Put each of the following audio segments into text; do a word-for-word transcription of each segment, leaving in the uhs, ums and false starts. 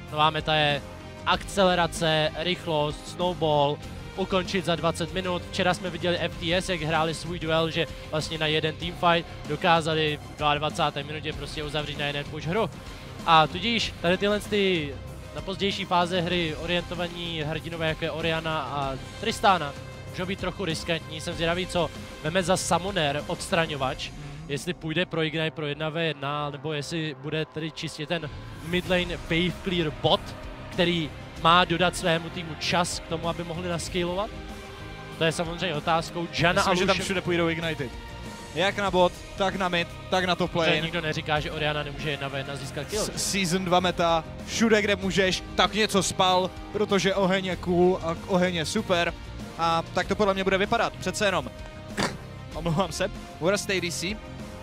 Nová meta je akcelerace, rychlost, snowball, ukončit za dvacet minut. Včera jsme viděli F T S, jak hráli svůj duel, že vlastně na jeden teamfight dokázali v dvacáté druhé minutě prostě uzavřít na jeden push hru. A tudíž tady tyhle ty na pozdější fáze hry orientovaní hrdinové, jako je Orianna a Tristana, můžou být trochu riskantní. Jsem zvědavý, co veme za summoner odstraňovač, jestli půjde pro Ignite pro jedna v jedna, nebo jestli bude tedy čistě ten midlane wave clear bot, který má dodat svému týmu čas k tomu, aby mohli nascalovat. To je samozřejmě otázkou. Janna Myslím, a že tam všude půjdou Ignited. Jak na bot, tak na mid, tak na top lane. Nikdo neříká, že Orianna nemůže jedna v jedna získat kill. Season dva meta, všude, kde můžeš, tak něco spal, protože oheň je cool a oheň je super. A tak to podle mě bude vypadat. Přece jenom, omlouvám se, Warriors A D C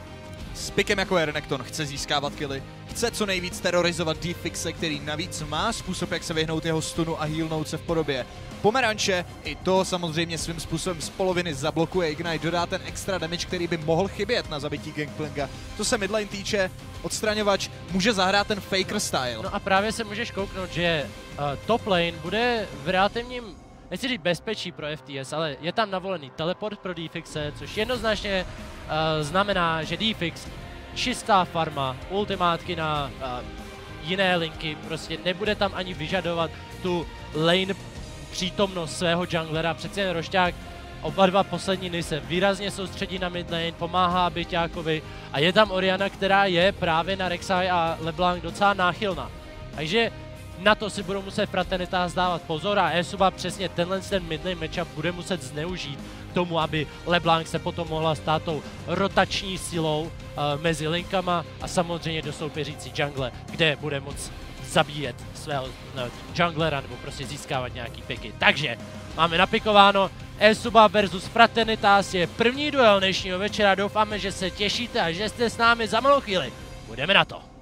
s pikem jako je Renekton chce získávat killy, chce co nejvíc terorizovat D-Fixe, který navíc má způsob, jak se vyhnout jeho stunu a healnout se v podobě pomeranče. I to samozřejmě svým způsobem z poloviny zablokuje Ignite, dodá ten extra damage, který by mohl chybět na zabití Gangplanka. To se midlane týče, odstraňovač může zahrát ten Faker style. No a právě se můžeš kouknout, že uh, top lane bude v relativním, nechci říct bezpečí pro F T S, ale je tam navolený teleport pro D-Fixe, což jednoznačně uh, znamená, že D-Fix, čistá farma, ultimátky na uh, jiné linky, prostě nebude tam ani vyžadovat tu lane přítomnost svého junglera. Přece jen Rošťák oba dva poslední dny se výrazně soustředí na midlane, pomáhá Byťákovi a je tam Orianna, která je právě na Rek'Sai a LeBlanc docela náchylná. Takže na to si budou muset Fraternita dávat pozor a eSuba přesně tenhle ten midlane matchup bude muset zneužít k tomu, aby LeBlanc se potom mohla stát tou rotační silou uh, mezi linkama a samozřejmě do soupeřící jungle, kde bude moc zabíjet svého no, junglera nebo prostě získávat nějaký piky. Takže máme napikováno eSuba versus Fraternitas, je první duel dnešního večera, doufáme, že se těšíte a že jste s námi za malou chvíli. Budeme na to.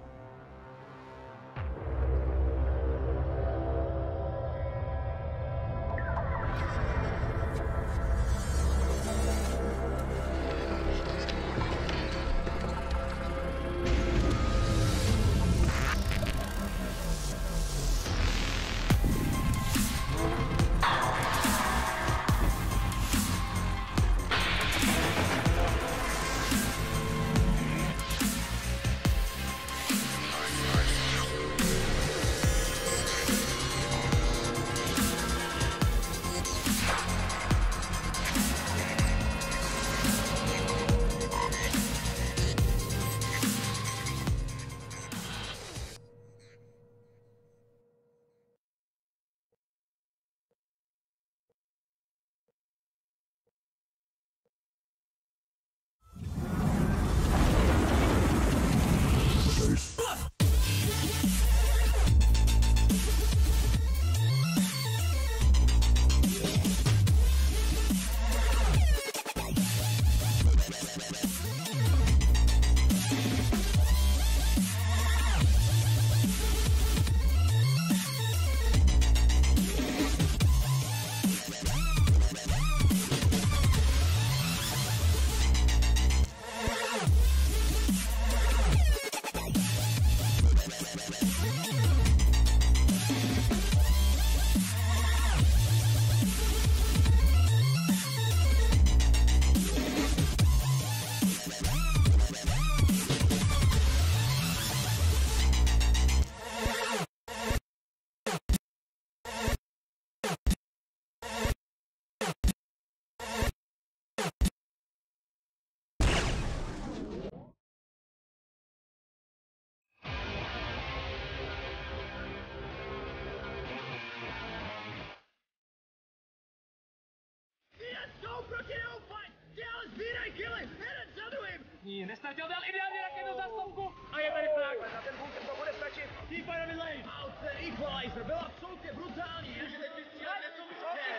Nestratil dal ideálně raketu za stopku a je tady flag. Na ten bunker to bude stačit. T-Fire lane. Out ten equalizer byl absolutně brutální. Takže teď vystřílet něco může.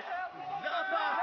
Zápas.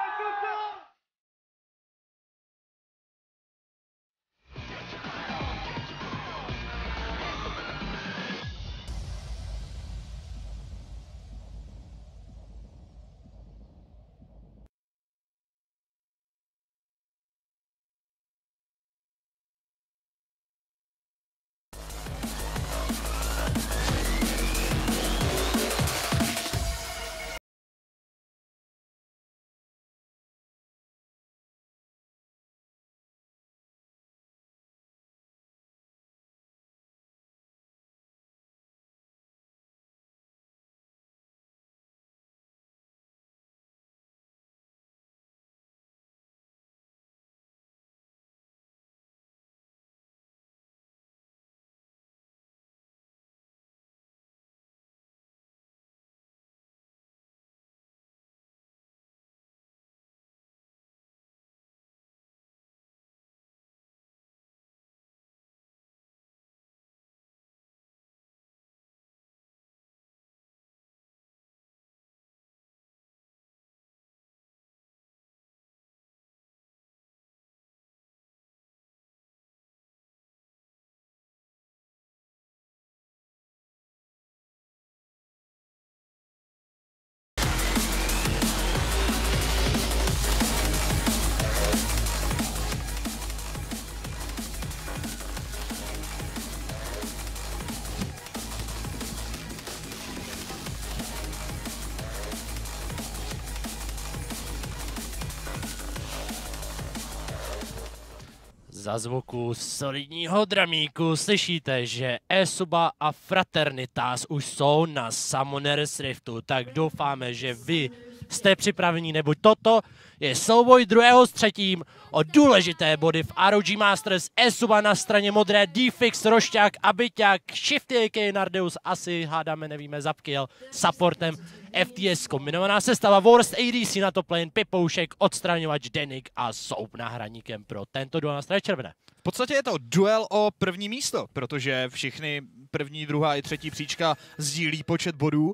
Za zvuku solidního dramíku slyšíte, že eSuba a Fraternitas už jsou na Summoners Riftu, tak doufáme, že vy jste připraveni, neboť toto je souboj druhého s třetím o důležité body v R O G Masters. eSuba na straně modré, D-Fix, Rošťák, Abiťák, Shifty A K Nardeus, asi hádáme, nevíme, Zapkiel, supportem, F T S kombinovaná sestava, Worst A D C na top lane, Pipoušek, odstraňovač Denik a Soap nahradníkem pro tento duel na straně červené. V podstatě je to duel o první místo, protože všichni první, druhá i třetí příčka sdílí počet bodů.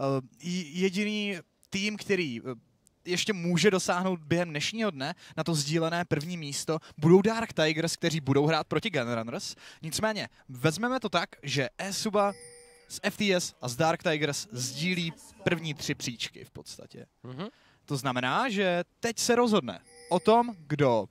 Jediný tým, který ještě může dosáhnout během dnešního dne na to sdílené první místo, budou Dark Tigers, kteří budou hrát proti Gunrunners. Nicméně, vezmeme to tak, že eSuba z F T S a z Dark Tigers sdílí první tři příčky v podstatě. Mm-hmm. To znamená, že teď se rozhodne o tom, kdo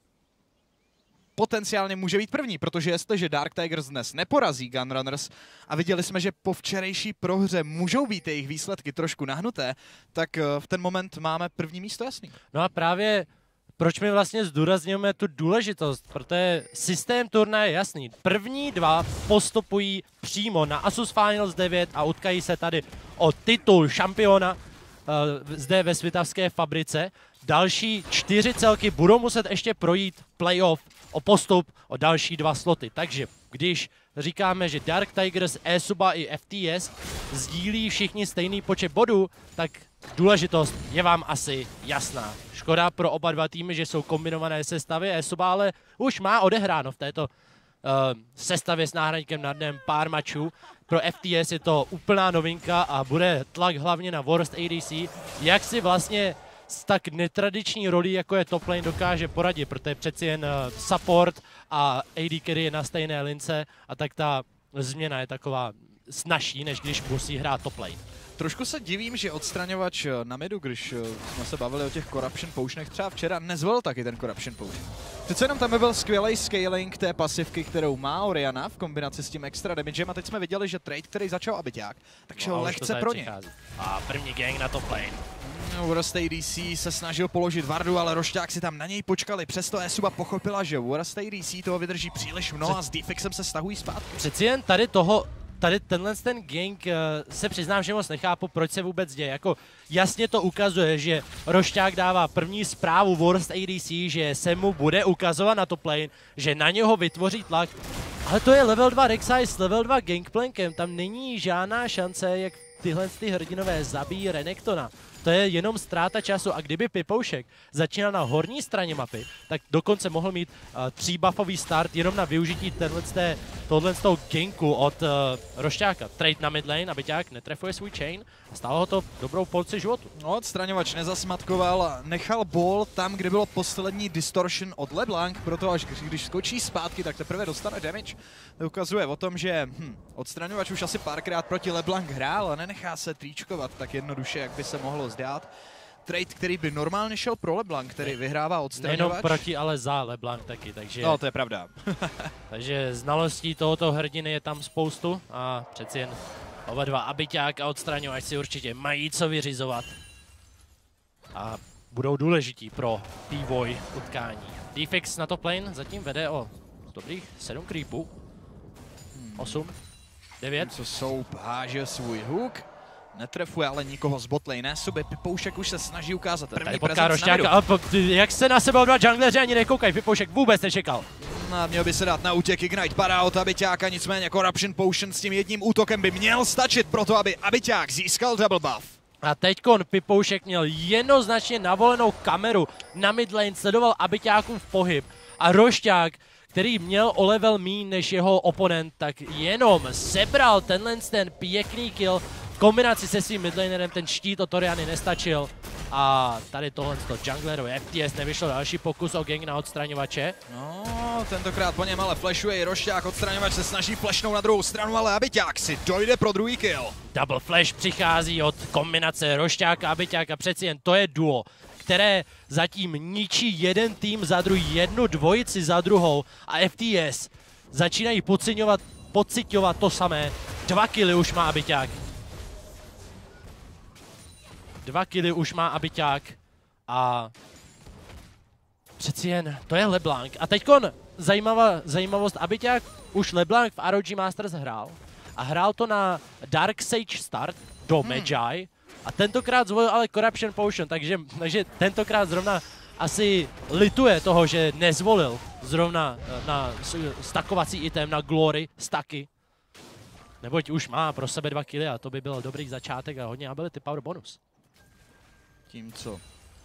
potenciálně může být první, protože jestliže Dark Tigers dnes neporazí Gunrunners a viděli jsme, že po včerejší prohře můžou být jejich výsledky trošku nahnuté, tak v ten moment máme první místo jasný. No a právě proč my vlastně zdůrazňujeme tu důležitost, protože systém turnaje je jasný. První dva postupují přímo na Asus Finals devět a utkají se tady o titul šampiona uh, zde ve Svitavské fabrice. Další čtyři celky budou muset ještě projít playoff o postup o další dva sloty. Takže když říkáme, že Dark Tigers, eSuba i F T S sdílí všichni stejný počet bodů, tak důležitost je vám asi jasná. Škoda pro oba dva týmy, že jsou kombinované sestavy. eSuba ale už má odehráno v této uh, sestavě s náhradníkem na dnem pár mačů. Pro F T S je to úplná novinka a bude tlak hlavně na Worst A D C. Jak si vlastně s tak netradiční rolí, jako je top lane, dokáže poradit, protože přeci jen uh, support a A D carry je na stejné lince a tak ta změna je taková snazší, než když musí hrát top lane. Trošku se divím, že odstraňovač na midu, když jsme se bavili o těch Corruption Potionech třeba včera, nezvolil taky ten Corruption Potion. Přece jenom tam by byl skvělý scaling té pasivky, kterou má Orianna v kombinaci s tím extra damagem a teď jsme viděli, že trade, který začal Abiťák, tak šel no, lehce pro ně. A první gang na top lane. Worst A D C se snažil položit vardu, ale Rošťák si tam na něj počkali, přesto eSuba pochopila, že Worst A D C toho vydrží příliš mnoho a s D-Fixem se stahují zpátky. Přeci jen tady toho Tady tenhle ten gang uh, se přiznám, že moc nechápu, proč se vůbec děje. Jako jasně to ukazuje, že Rošťák dává první zprávu Worst A D C, že se mu bude ukazovat na top lane, že na něho vytvoří tlak. Ale to je level dva Rek'Sai s level dva gangplankem, tam není žádná šance, jak tyhle ty hrdinové zabijí Renektona. To je jenom ztráta času a kdyby Pipoušek začínal na horní straně mapy, tak dokonce mohl mít uh, tří buffový start jenom na využití tohle z toho ganku od uh, Rošťáka. Trade na mid lane, Abiťák netrefuje svůj chain a stálo ho to dobrou porci životu. No, odstraňovač nezasmatkoval, nechal ball tam, kde bylo poslední distortion od LeBlanc, proto až když skočí zpátky, tak teprve dostane damage. To ukazuje o tom, že hm, odstraňovač už asi párkrát proti LeBlanc hrál a nenechá se tríčkovat tak jednoduše, jak by se mohlo zdát. Trade, který by normálně šel pro LeBlanc, který vyhrává odstraňovač. Nejenom proti, ale za LeBlanc taky, takže... No, to je pravda. Takže znalostí tohoto hrdiny je tam spoustu a přeci jen oba dva Abiťák a odstraňovač si určitě mají co vyřizovat. A budou důležití pro vývoj utkání. D-Fix na top lane zatím vede o dobrých sedm creepů. osm, devět. Co Soap háže svůj hook. Netrefuje ale nikoho z botlane, sobě Pipoušek už se snaží ukázat první prezenc na midu. A jak se na sebe dva jungleři ani nekoukají, Pipoušek vůbec nečekal. No, měl by se dát na útěk Ignite padá od Abiťáka, nicméně Corruption Potion s tím jedním útokem by měl stačit pro to, aby Abiťák získal double buff. A teďkon Pipoušek měl jednoznačně navolenou kameru na mid lane, sledoval Abiťákův pohyb a Rošťák, který měl o level míň než jeho oponent, tak jenom sebral tenhle ten pěkný kill. V kombinaci se svým midlanerem ten štít od Oriany nestačil a tady tohle junglerovi F T S nevyšlo další pokus o gang na odstraňovače. No, tentokrát po něm ale flashuje i Rošťák, odstraňovač se snaží flashnout na druhou stranu, ale Abiťák si dojde pro druhý kill. Double flash přichází od kombinace Rošťáka a Abiťáka, přeci jen to je duo, které zatím ničí jeden tým za druhý, jednu dvojici za druhou a F T S začínají pociťovat, pociťovat to samé. Dva killy už má Abiťák. Dva killy už má Abiťák a přeci jen to je LeBlanc. A teďkon zajímavá, zajímavost, Abiťák už LeBlanc v R O G Masters hrál a hrál to na Dark Sage start do hmm. Magi a tentokrát zvolil ale Corruption Potion, takže, takže tentokrát zrovna asi lituje toho, že nezvolil zrovna na stakovací item na Glory staky. Neboť už má pro sebe dva killy a to by byl dobrý začátek a hodně ability power bonus. Tím co?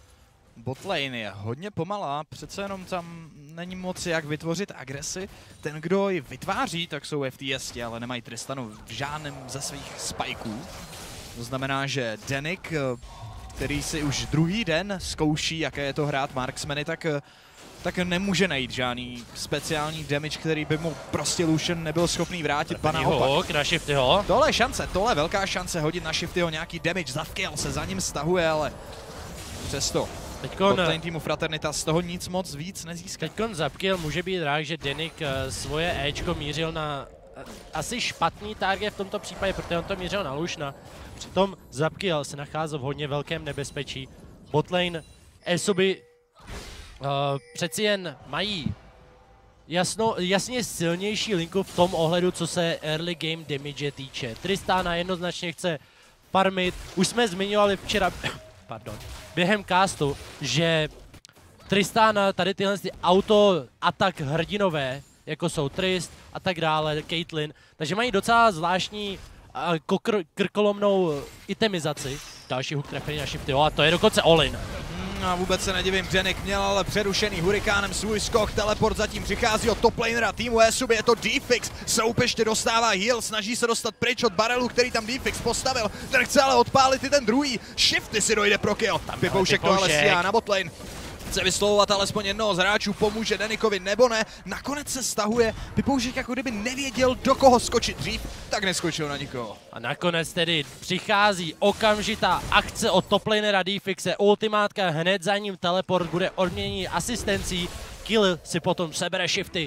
Botlane je hodně pomalá, přece jenom tam není moc jak vytvořit agresi. Ten, kdo ji vytváří, tak jsou F T S, ale nemají Tristanu v žádném ze svých spajků. To znamená, že Denik, který si už druhý den zkouší, jaké je to hrát marksmany, tak, tak nemůže najít žádný speciální damage, který by mu prostě Lucian nebyl schopný vrátit. Ba naopak. Na Shiftyho. Tohle je šance, tohle je velká šance hodit na Shiftyho nějaký damage. Zavkiel se za ním stahuje, ale přesto. Teďkon, botlane týmu Fraternita z toho nic moc víc nezíská. Teďkon Zapkiel může být rád, že Denik uh, svoje Ečko mířil na uh, asi špatný target v tomto případě, protože on to mířil na Lušna. Přitom Zapkiel se nacházel v hodně velkém nebezpečí. Botlane Esoby uh, přeci jen mají jasno, jasně silnější linku v tom ohledu, co se early game damage týče. Tristana jednoznačně chce farmit. Už jsme zmiňovali včera pardon, během castu, že Tristana, tady tyhle auto atak hrdinové, jako jsou Trist a tak dále, Caitlyn, takže mají docela zvláštní uh, kr krkolomnou itemizaci. Další hook trefený na Shifty, a to je dokonce all-in. Hmm, a vůbec se nedivím, Denik měl ale přerušený hurikánem svůj skok, teleport zatím přichází od toplanera týmu Esuby, je to D-Fix, Soup ještě dostává heal, snaží se dostat pryč od barelu, který tam D-Fix postavil, ten chce ale odpálit i ten druhý, Shifty si dojde pro kill, Pipoušek to ale stíhá na botlane. Chce vyslovovat alespoň jednoho z hráčů, pomůže Denikovi nebo ne, nakonec se stahuje, Pipoušek jako kdyby nevěděl, do koho skočit dřív, tak neskočil na nikoho. A nakonec tedy přichází okamžitá akce od toplanera D-Fixe, ultimátka, hned za ním teleport, bude odměněný asistencí, kill si potom sebere Shifty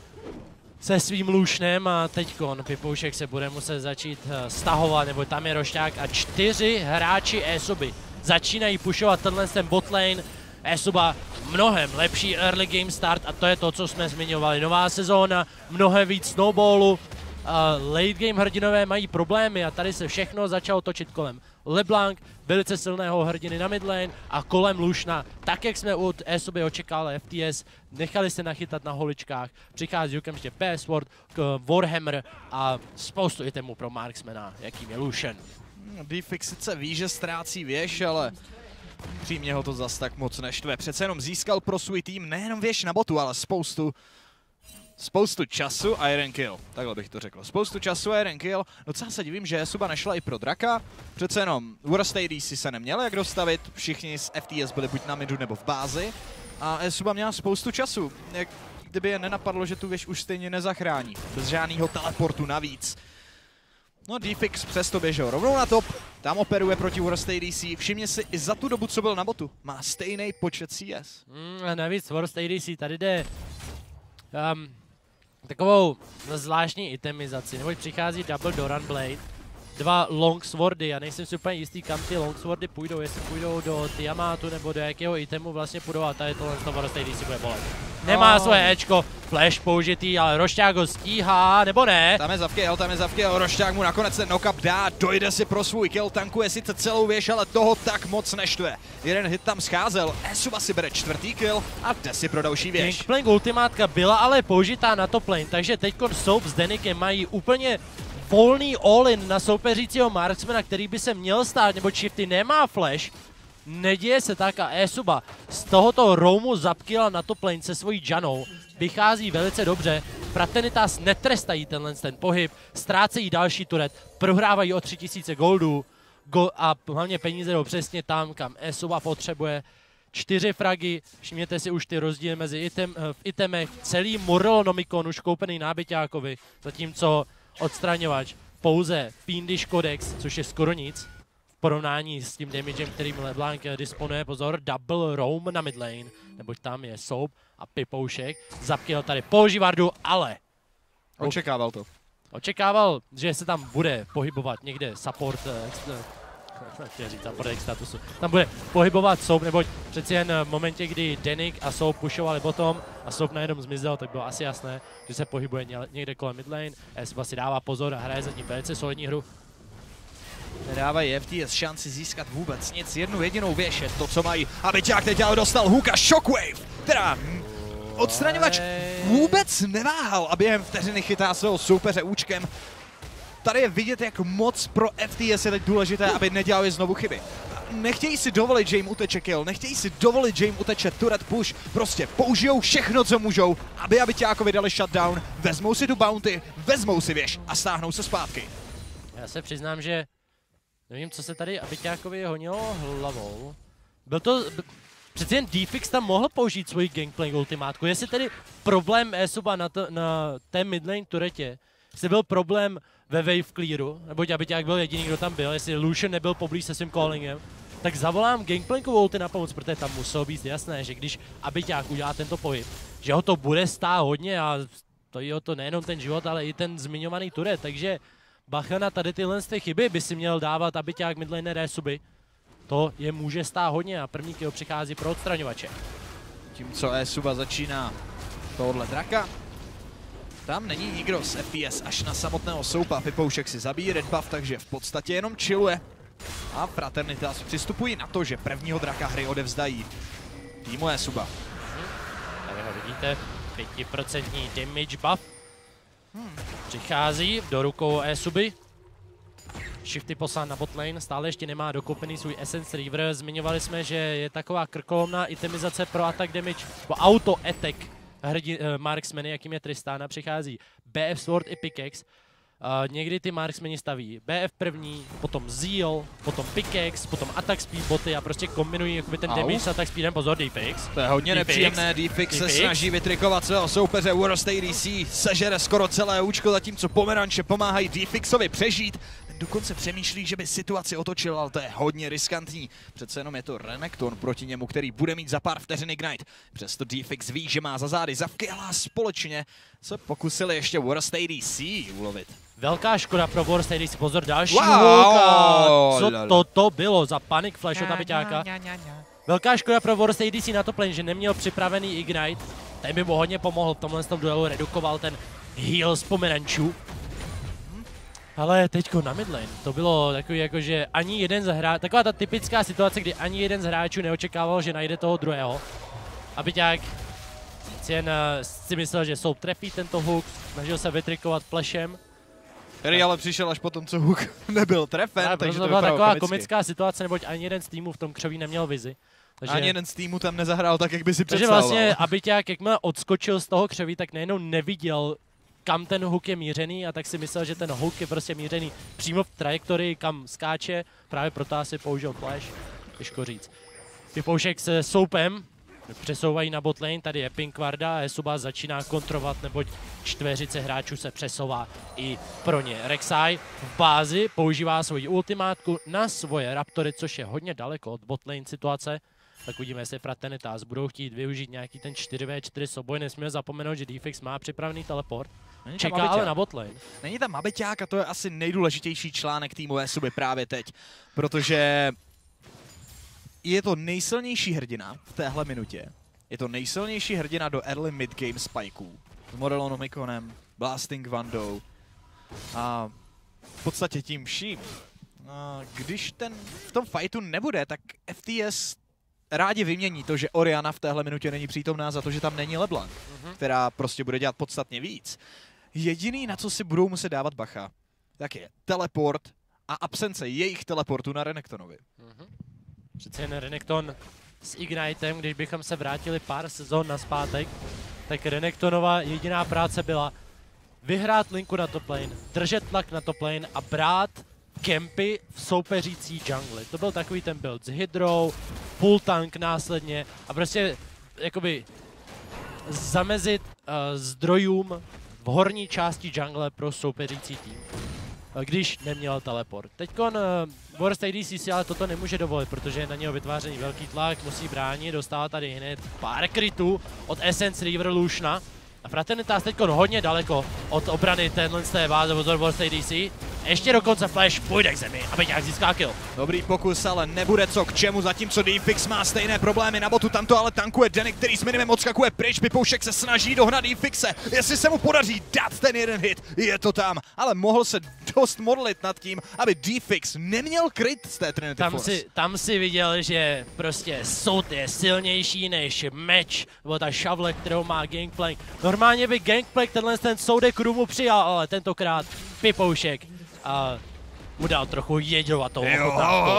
se svým Lušnem a teďkon Pipoušek se bude muset začít stahovat, nebo tam je rošťák a čtyři hráči Esuby začínají pushovat tenhle ten botlane. Esuba mnohem lepší early game start a to je to, co jsme zmiňovali. Nová sezóna, mnohem víc snowballu, uh, late game hrdinové mají problémy a tady se všechno začalo točit kolem LeBlanc, velice silného hrdiny na midlane a kolem Lušna, tak jak jsme od Esuby očekávali F T S, nechali se nachytat na holičkách, přichází okamžitě Password, Warhammer a spoustu itemů pro marksmana, jakým je Lucian. D-Fix sice ví, že ztrácí věž, ale přímě ho to zas tak moc neštve. Přece jenom získal pro svůj tým nejenom věž na botu, ale spoustu, spoustu času a jeden kill. Takhle bych to řekl. Spoustu času a jeden kill. Docela se divím, že Esuba nešla i pro Draka. Přece jenom Worst A D C se neměl jak dostavit. Všichni z F T S byli buď na midu nebo v bázi. A Esuba měla spoustu času. Jak kdyby je nenapadlo, že tu věž už stejně nezachrání. Bez žádného teleportu navíc. No D-Fix přesto běžel rovnou na top, tam operuje proti Worst A D C, všimně si i za tu dobu, co byl na botu, má stejný počet C S. Mm, a navíc Worst A D C tady jde um, takovou zvláštní itemizaci, neboť přichází Double Doran Blade, dva Longswordy, já nejsem si úplně jistý, kam ty Longswordy půjdou, jestli půjdou do Tiamatu nebo do jakého itemu vlastně půjdou a tady tohle to Worst A D C bude bolet. Nemá oh. svoje Ečko, flash použitý, ale Rošťák ho stíhá, nebo ne? Tam je Zavkiel, tam je Zavkiel, Rošťák mu nakonec ten knock-up dá, dojde si pro svůj kill, tankuje sice celou věž, ale toho tak moc neštve. Jeden hit tam scházel, Esuba si bere čtvrtý kill a jde si pro další věž. Gangplank ultimátka byla ale použitá na top lane, takže teďkon Soap s Denikem mají úplně volný all-in na soupeřícího marksmana, který by se měl stát, nebo Shifty nemá flash. Neděje se tak a Esuba z tohoto roamu zapkila na top lane se svojí Janou. Vychází velice dobře. Fraternitas netrestají tenhle ten pohyb, ztrácejí další turret, prohrávají o tři tisíce goldů go a hlavně peníze jdou přesně tam, kam Esuba potřebuje. Čtyři fragy, všimněte si už ty rozdíly mezi item, v itemech, celý Morellonomicon už koupený nábyťákovi, zatímco odstraňovač pouze Fiendish Codex, což je skoro nic. V porovnání s tím damagem, kterým LeBlanc disponuje, pozor, double roam na midlane, neboť tam je Soap a Pipoušek. Zapkiel tady používardu, ale... Očekával to. Očekával, že se tam bude pohybovat někde support chtěl říct, za podek statusu. Tam bude pohybovat Soap, neboť přeci jen v momentě, kdy Denik a Soap pushovali bottom a Soap najednou zmizel, tak bylo asi jasné, že se pohybuje někde kolem midlane. eSuba si dává pozor a hraje zatím velice solidní hru. Nedávají F T S šanci získat vůbec nic, jednu jedinou věž je to, co mají. A Byťák teď ale dostal hooka Shockwave, která odstraňovač vůbec neváhal a během vteřiny chytá svého soupeře účkem. Tady je vidět, jak moc pro F T S je teď důležité, aby nedělali znovu chyby. Nechtějí si dovolit, že jim uteče kill, nechtějí si dovolit, že jim uteče turret push, prostě použijou všechno, co můžou, aby Byťákovi dali shutdown, vezmou si tu bounty, vezmou si věž a stáhnou se zpátky. Já se přiznám, že nevím, co se tady Byťákovi honilo hlavou. Byl to... Přeci jen D-Fix tam mohl použít svoji gangplank ultimátku. Jestli tedy problém eSuba na, na té midlane turetě, jestli byl problém ve wave clearu, neboť Byťák byl jediný, kdo tam byl, jestli Lucian nebyl poblíž se svým callingem, tak zavolám gangplankovou ulti na pomoc, protože tam muselo být jasné, že když Byťák udělá tento pohyb, že ho to bude stát hodně a stojí ho to nejenom ten život, ale i ten zmiňovaný turet, takže bacha na tady tyhle chyby by si měl dávat Byťák midlaner eSuby. To je může stát hodně a první kill přichází pro odstraňovače. Tím, co eSuba začíná tohohle draka, tam není nikdo z F P S až na samotného Soupa. Pipoušek si zabíjí red buff, takže v podstatě jenom chilluje. A Fraternitas přistupují na to, že prvního draka hry odevzdají týmu eSuba. Tady ho vidíte, pět procent damage buff. Hmm. Přichází do rukou eSuby. Shifty poslán na botlane, stále ještě nemá dokoupený svůj Essence Reaver. Zmiňovali jsme, že je taková krkolomná itemizace pro attack damage, po auto attack hrdí, uh, marksmeny, jakým je Tristana. Přichází B F Sword i Pickaxe. Uh, někdy ty marksmeni staví B F první, potom Zeal, potom Pickaxe, potom attack speed boty a prostě kombinují jakoby ten damage s attack speedem. Pozor, D-Fix. To je hodně nepříjemné, D-Fix se snaží vytrikovat svého soupeře Worst A D C, sežere skoro celé účko, zatímco pomeranče pomáhají D-Fixovi přežít. Dokonce přemýšlí, že by situaci otočil, ale to je hodně riskantní. Přece jenom je to Renekton proti němu, který bude mít za pár vteřin Ignite. Přesto D-Fix ví, že má za zády Zavky, ale společně se pokusili ještě Worst A D C ulovit. Velká škoda pro Worst A D C, pozor, další wow. hook. Co toto bylo za panic flash od Byťáka? Velká škoda pro Worst A D C na to plane, že neměl připravený Ignite. Ten by mu hodně pomohl v tomhle duelu, redukoval ten heal z pomerančů. Ale teďko na midlane, to bylo takový jako, že ani jeden z hráčů, taková ta typická situace, kdy ani jeden z hráčů neočekával, že najde toho druhého. A Byťák jen uh, si myslel, že Soap trefí tento hook, snažil se vytrikovat flashem. Který ale přišel až potom, co hook nebyl trefen, a takže to byla taková komicky. komická situace, neboť ani jeden z týmů v tom křoví neměl vizi. Takže... Ani jeden z týmů tam nezahrál tak, jak by si takže představoval. Takže vlastně Byťák, jakmile odskočil z toho křoví, tak nejenom neviděl, kam ten hook je mířený, a tak si myslel, že ten hook je prostě mířený přímo v trajektorii, kam skáče, právě proto asi použil flash, těžko říct. Pipoušek se Soupem přesouvají na botlane, tady je Pinkvarda a eSuba začíná kontrovat, neboť čtveřice hráčů se přesouvá i pro ně. Rek'Sai v bázi používá svoji ultimátku na svoje Raptory, což je hodně daleko od botlane situace. Tak uvidíme, jestli Fraternitas budou chtít využít nějaký ten čtyři vé čtyři souboj. Nesmíme zapomenout, že D-Fix má připravený teleport. Není čeká ale na botlane. Není tam Byťák a to je asi nejdůležitější článek týmu eSuby právě teď, protože je to nejsilnější hrdina v téhle minutě. Je to nejsilnější hrdina do early mid-game spikeů. S Modelonomikonem, Blasting Vandou a v podstatě tím vším. A když ten v tom fightu nebude, tak F T S rádi vymění to, že Orianna v téhle minutě není přítomná, za to, že tam není LeBlanc, mm-hmm. která prostě bude dělat podstatně víc. Jediný, na co si budou muset dávat bacha, tak je teleport a absence jejich teleportu na Renektonovi. Mm-hmm. Přece jen Renekton s Ignitem, když bychom se vrátili pár sezon nazpátek, tak Renektonova jediná práce byla vyhrát linku na top lane, držet tlak na top lane a brát kempy v soupeřící jungli. To byl takový ten build s hydrou, full tank následně a prostě jakoby zamezit uh, zdrojům v horní části jungle pro soupeřící tým, uh, když neměl teleport. Teďkon uh, Worst A D C si ale toto nemůže dovolit, protože je na něho vytvářený velký tlak, musí bránit, dostává tady hned pár krytů od Essence Reaver Luciana. A Fraternitas teďkon hodně daleko od obrany téhle z té báze, pozor Worst A D C. ještě dokonce Flash půjde k zemi, aby nějak získá kill. Dobrý pokus, ale nebude co k čemu, zatímco D-Fix má stejné problémy na botu, tam to ale tankuje Denik, který s minimem odskakuje pryč, Pipoušek se snaží dohnat D-Fixe, jestli se mu podaří dát ten jeden hit, je to tam, ale mohl se dost modlit nad tím, aby D-Fix neměl kryt z té Trinity Tam Force. si, tam si viděl, že prostě soud je silnější než meč, nebo ta šavle, kterou má Gangplank. Normálně by Gangplank tenhle ten soudek Rumu přijal, ale tentokrát Pipoušek a mu dal trochu jeďovatou ochutnávku.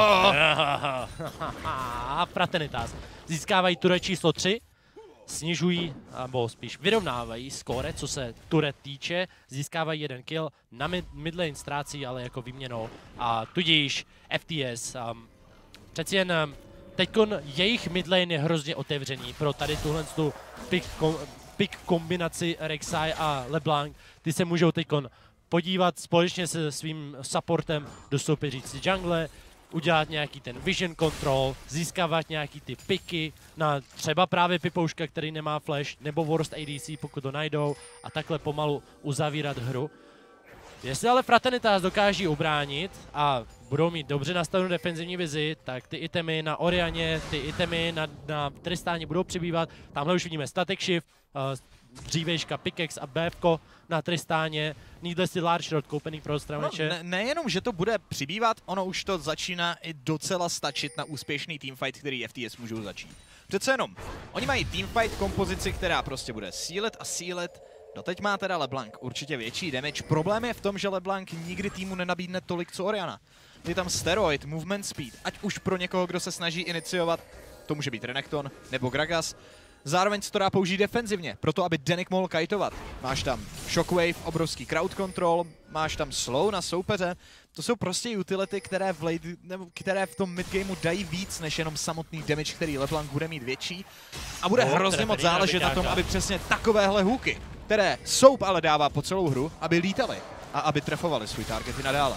A Fraternitas získávají turret číslo tři, snižují, nebo spíš vyrovnávají skóre, co se turret týče, získávají jeden kill, na mid, midlane ztrácí, ale jako výměnou, a tudíž F T S. Um, přeci jen um, teďkon jejich midlane je hrozně otevřený pro tady tuhle tu pick, kom, pick kombinaci Rek'Sai a LeBlanc. Ty se můžou teďkon podívat společně se svým supportem do soupeřící jungle, udělat nějaký ten vision control, získávat nějaký ty piky na třeba právě Pipouška, který nemá flash, nebo Worst A D C, pokud to najdou, a takhle pomalu uzavírat hru. Jestli ale Fraternitas dokáží ubránit a budou mít dobře nastavenou defenzivní vizi, tak ty itemy na Orianě, ty itemy na, na Tristáně budou přibývat. Tamhle už vidíme Static Shift, uh, dřívejška Pickaxe a B F ko na Tristáně, Needlessly Large Rod koupený pro Strameče. No, ne, nejenom, že to bude přibývat, ono už to začíná i docela stačit na úspěšný teamfight, který F T S můžou začít. Přece jenom, oni mají teamfight kompozici, která prostě bude sílet a sílet. Doteď má teda LeBlanc určitě větší damage. Problém je v tom, že LeBlanc nikdy týmu nenabídne tolik co Oriana. Je tam steroid, movement speed, ať už pro někoho, kdo se snaží iniciovat, to může být Renekton nebo Gragas. Zároveň se to dá použít defenzivně, proto aby Denik mohl kajtovat. Máš tam Shockwave, obrovský crowd control, máš tam slow na soupeře. To jsou prostě utility, které v, late, nebo které v tom midgameu dají víc než jenom samotný damage, který LeBlanc bude mít větší. A bude no, hrozně moc záležet na tom, aby přesně takovéhle hooky, které Soap ale dává po celou hru, aby lítaly a aby trefovali svůj targety nadále.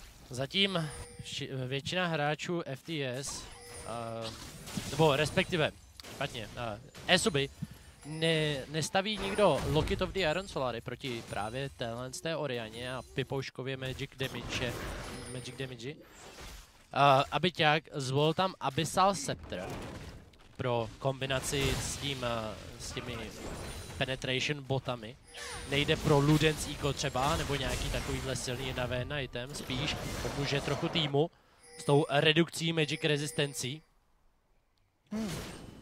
Zatím většina hráčů F T S, uh, nebo respektive, špatně, uh, E-suby, ne, nestaví nikdo Locket of the Iron Solary proti právě téhle z té Orianě a Pipouškově Magic Damage, Magic Damage. Uh, aby ťák zvolil tam Abyssal Scepter pro kombinaci s, tím, uh, s těmi penetration botami. Nejde pro Ludens Eco třeba, nebo nějaký takovýhle silný jedna v jedna item, spíš pomůže trochu týmu s tou redukcí Magic rezistencí. Hmm.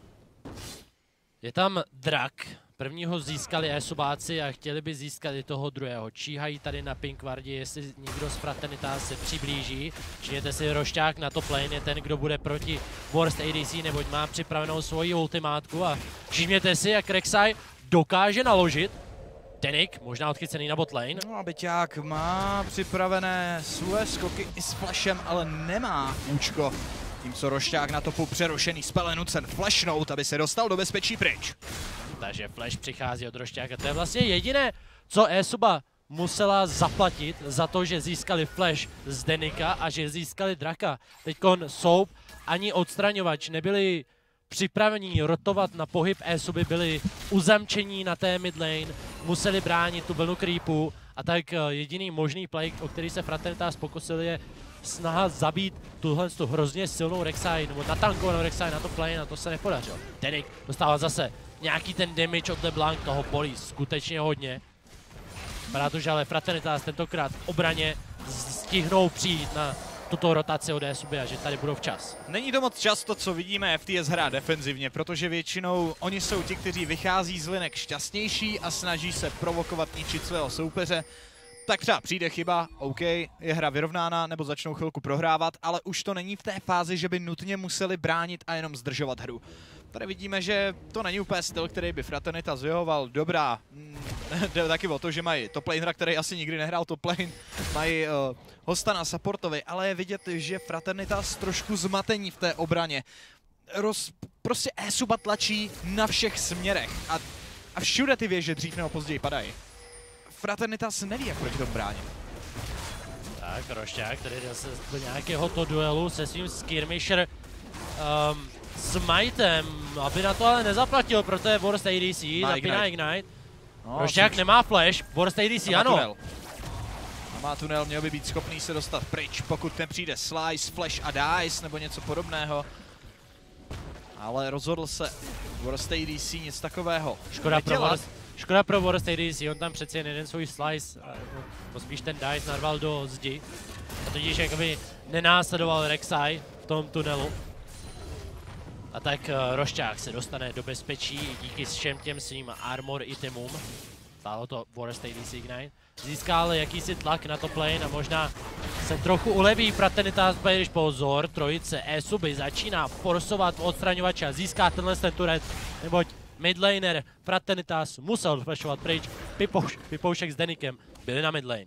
Je tam Drak, prvního získali E-subáci a chtěli by získat i toho druhého. Číhají tady na Pinkwardě, jestli někdo z Fraternitas se přiblíží. Činněte si rošťák na top lane, je ten, kdo bude proti Worst A D C, neboť má připravenou svoji ultimátku, a všimněte si, jak Rek'Sai dokáže naložit. Denik, možná odchycený na bot lane. No a Beťák má připravené své skoky i s flashem, ale nemá účko. Tím, co Rošťák na topu přerušený spell je nucen flashnout, aby se dostal do bezpečí pryč. Takže flash přichází od Rošťáka. To je vlastně jediné, co E-suba musela zaplatit za to, že získali flash z Denika a že získali Draka. Teďkon Soap ani odstraňovač nebyli připravení rotovat na pohyb E-suby, byli uzamčení na té mid lane, museli bránit tu vlnu creepu, a tak jediný možný play, o který se Fraternitas pokusil, je snaha zabít tuhle tu hrozně silnou Rek'Sai, nebo natankovanou Rek'Sai na to play, a to se nepodařilo. Denik dostává zase nějaký ten damage od LeBlanc, toho bolí skutečně hodně. Vypadá to, že ale Fraternitas tentokrát v obraně stihnou přijít na tuto rotaci od E-suby a že tady budou včas. Není to moc často, co vidíme F T S hrát defenzivně, protože většinou oni jsou ti, kteří vychází z linek šťastnější a snaží se provokovat, ničit svého soupeře. Tak třeba přijde chyba, OK, je hra vyrovnána, nebo začnou chvilku prohrávat, ale už to není v té fázi, že by nutně museli bránit a jenom zdržovat hru. Tady vidíme, že to není úplně styl, který by Fraternitas vyhoval. Dobrá, jde taky o to, že mají top lanera, který asi nikdy nehrál top lane, mají uh, hosta na supportovi, ale je vidět, že Fraternitas trošku zmatení v té obraně. Roz, prostě E-suba tlačí na všech směrech a, a všude ty věže dřív nebo později padají. Fraternitas neví, jak proti tomu bránit. Tak, Rošťák, který jde se do nějakého to duelu se svým skirmisher um, smitem, aby na to ale nezaplatil, protože je Worst A D C, zapíná Ignite. No, Rošťák nemá flash, Worst A D C, ano. Tunel. A má tunel, měl by být schopný se dostat pryč, pokud nepřijde Slice, Flash a Dice nebo něco podobného. Ale rozhodl se Worst A D C nic takového Škoda pro, nedělat. Worst, škoda pro Worst A D C, on tam přeci jen jeden svůj slice, nebo spíš ten Dice narval do zdi. A tudíž jakoby nenásledoval Rek'Sai v tom tunelu. A tak uh, Rošťák se dostane do bezpečí díky všem těm svým armor itemům. Stálo to Worst A D C Ignite. Získal jakýsi tlak na top lane a možná se trochu uleví Fraternitas, když pozor, trojice E-suby začíná forsovat odstraňovače a získá tenhle ten turret, neboť midlaner Fraternitas musel flashovat pryč, Pipouš, Pipoušek s Denikem byli na midlane.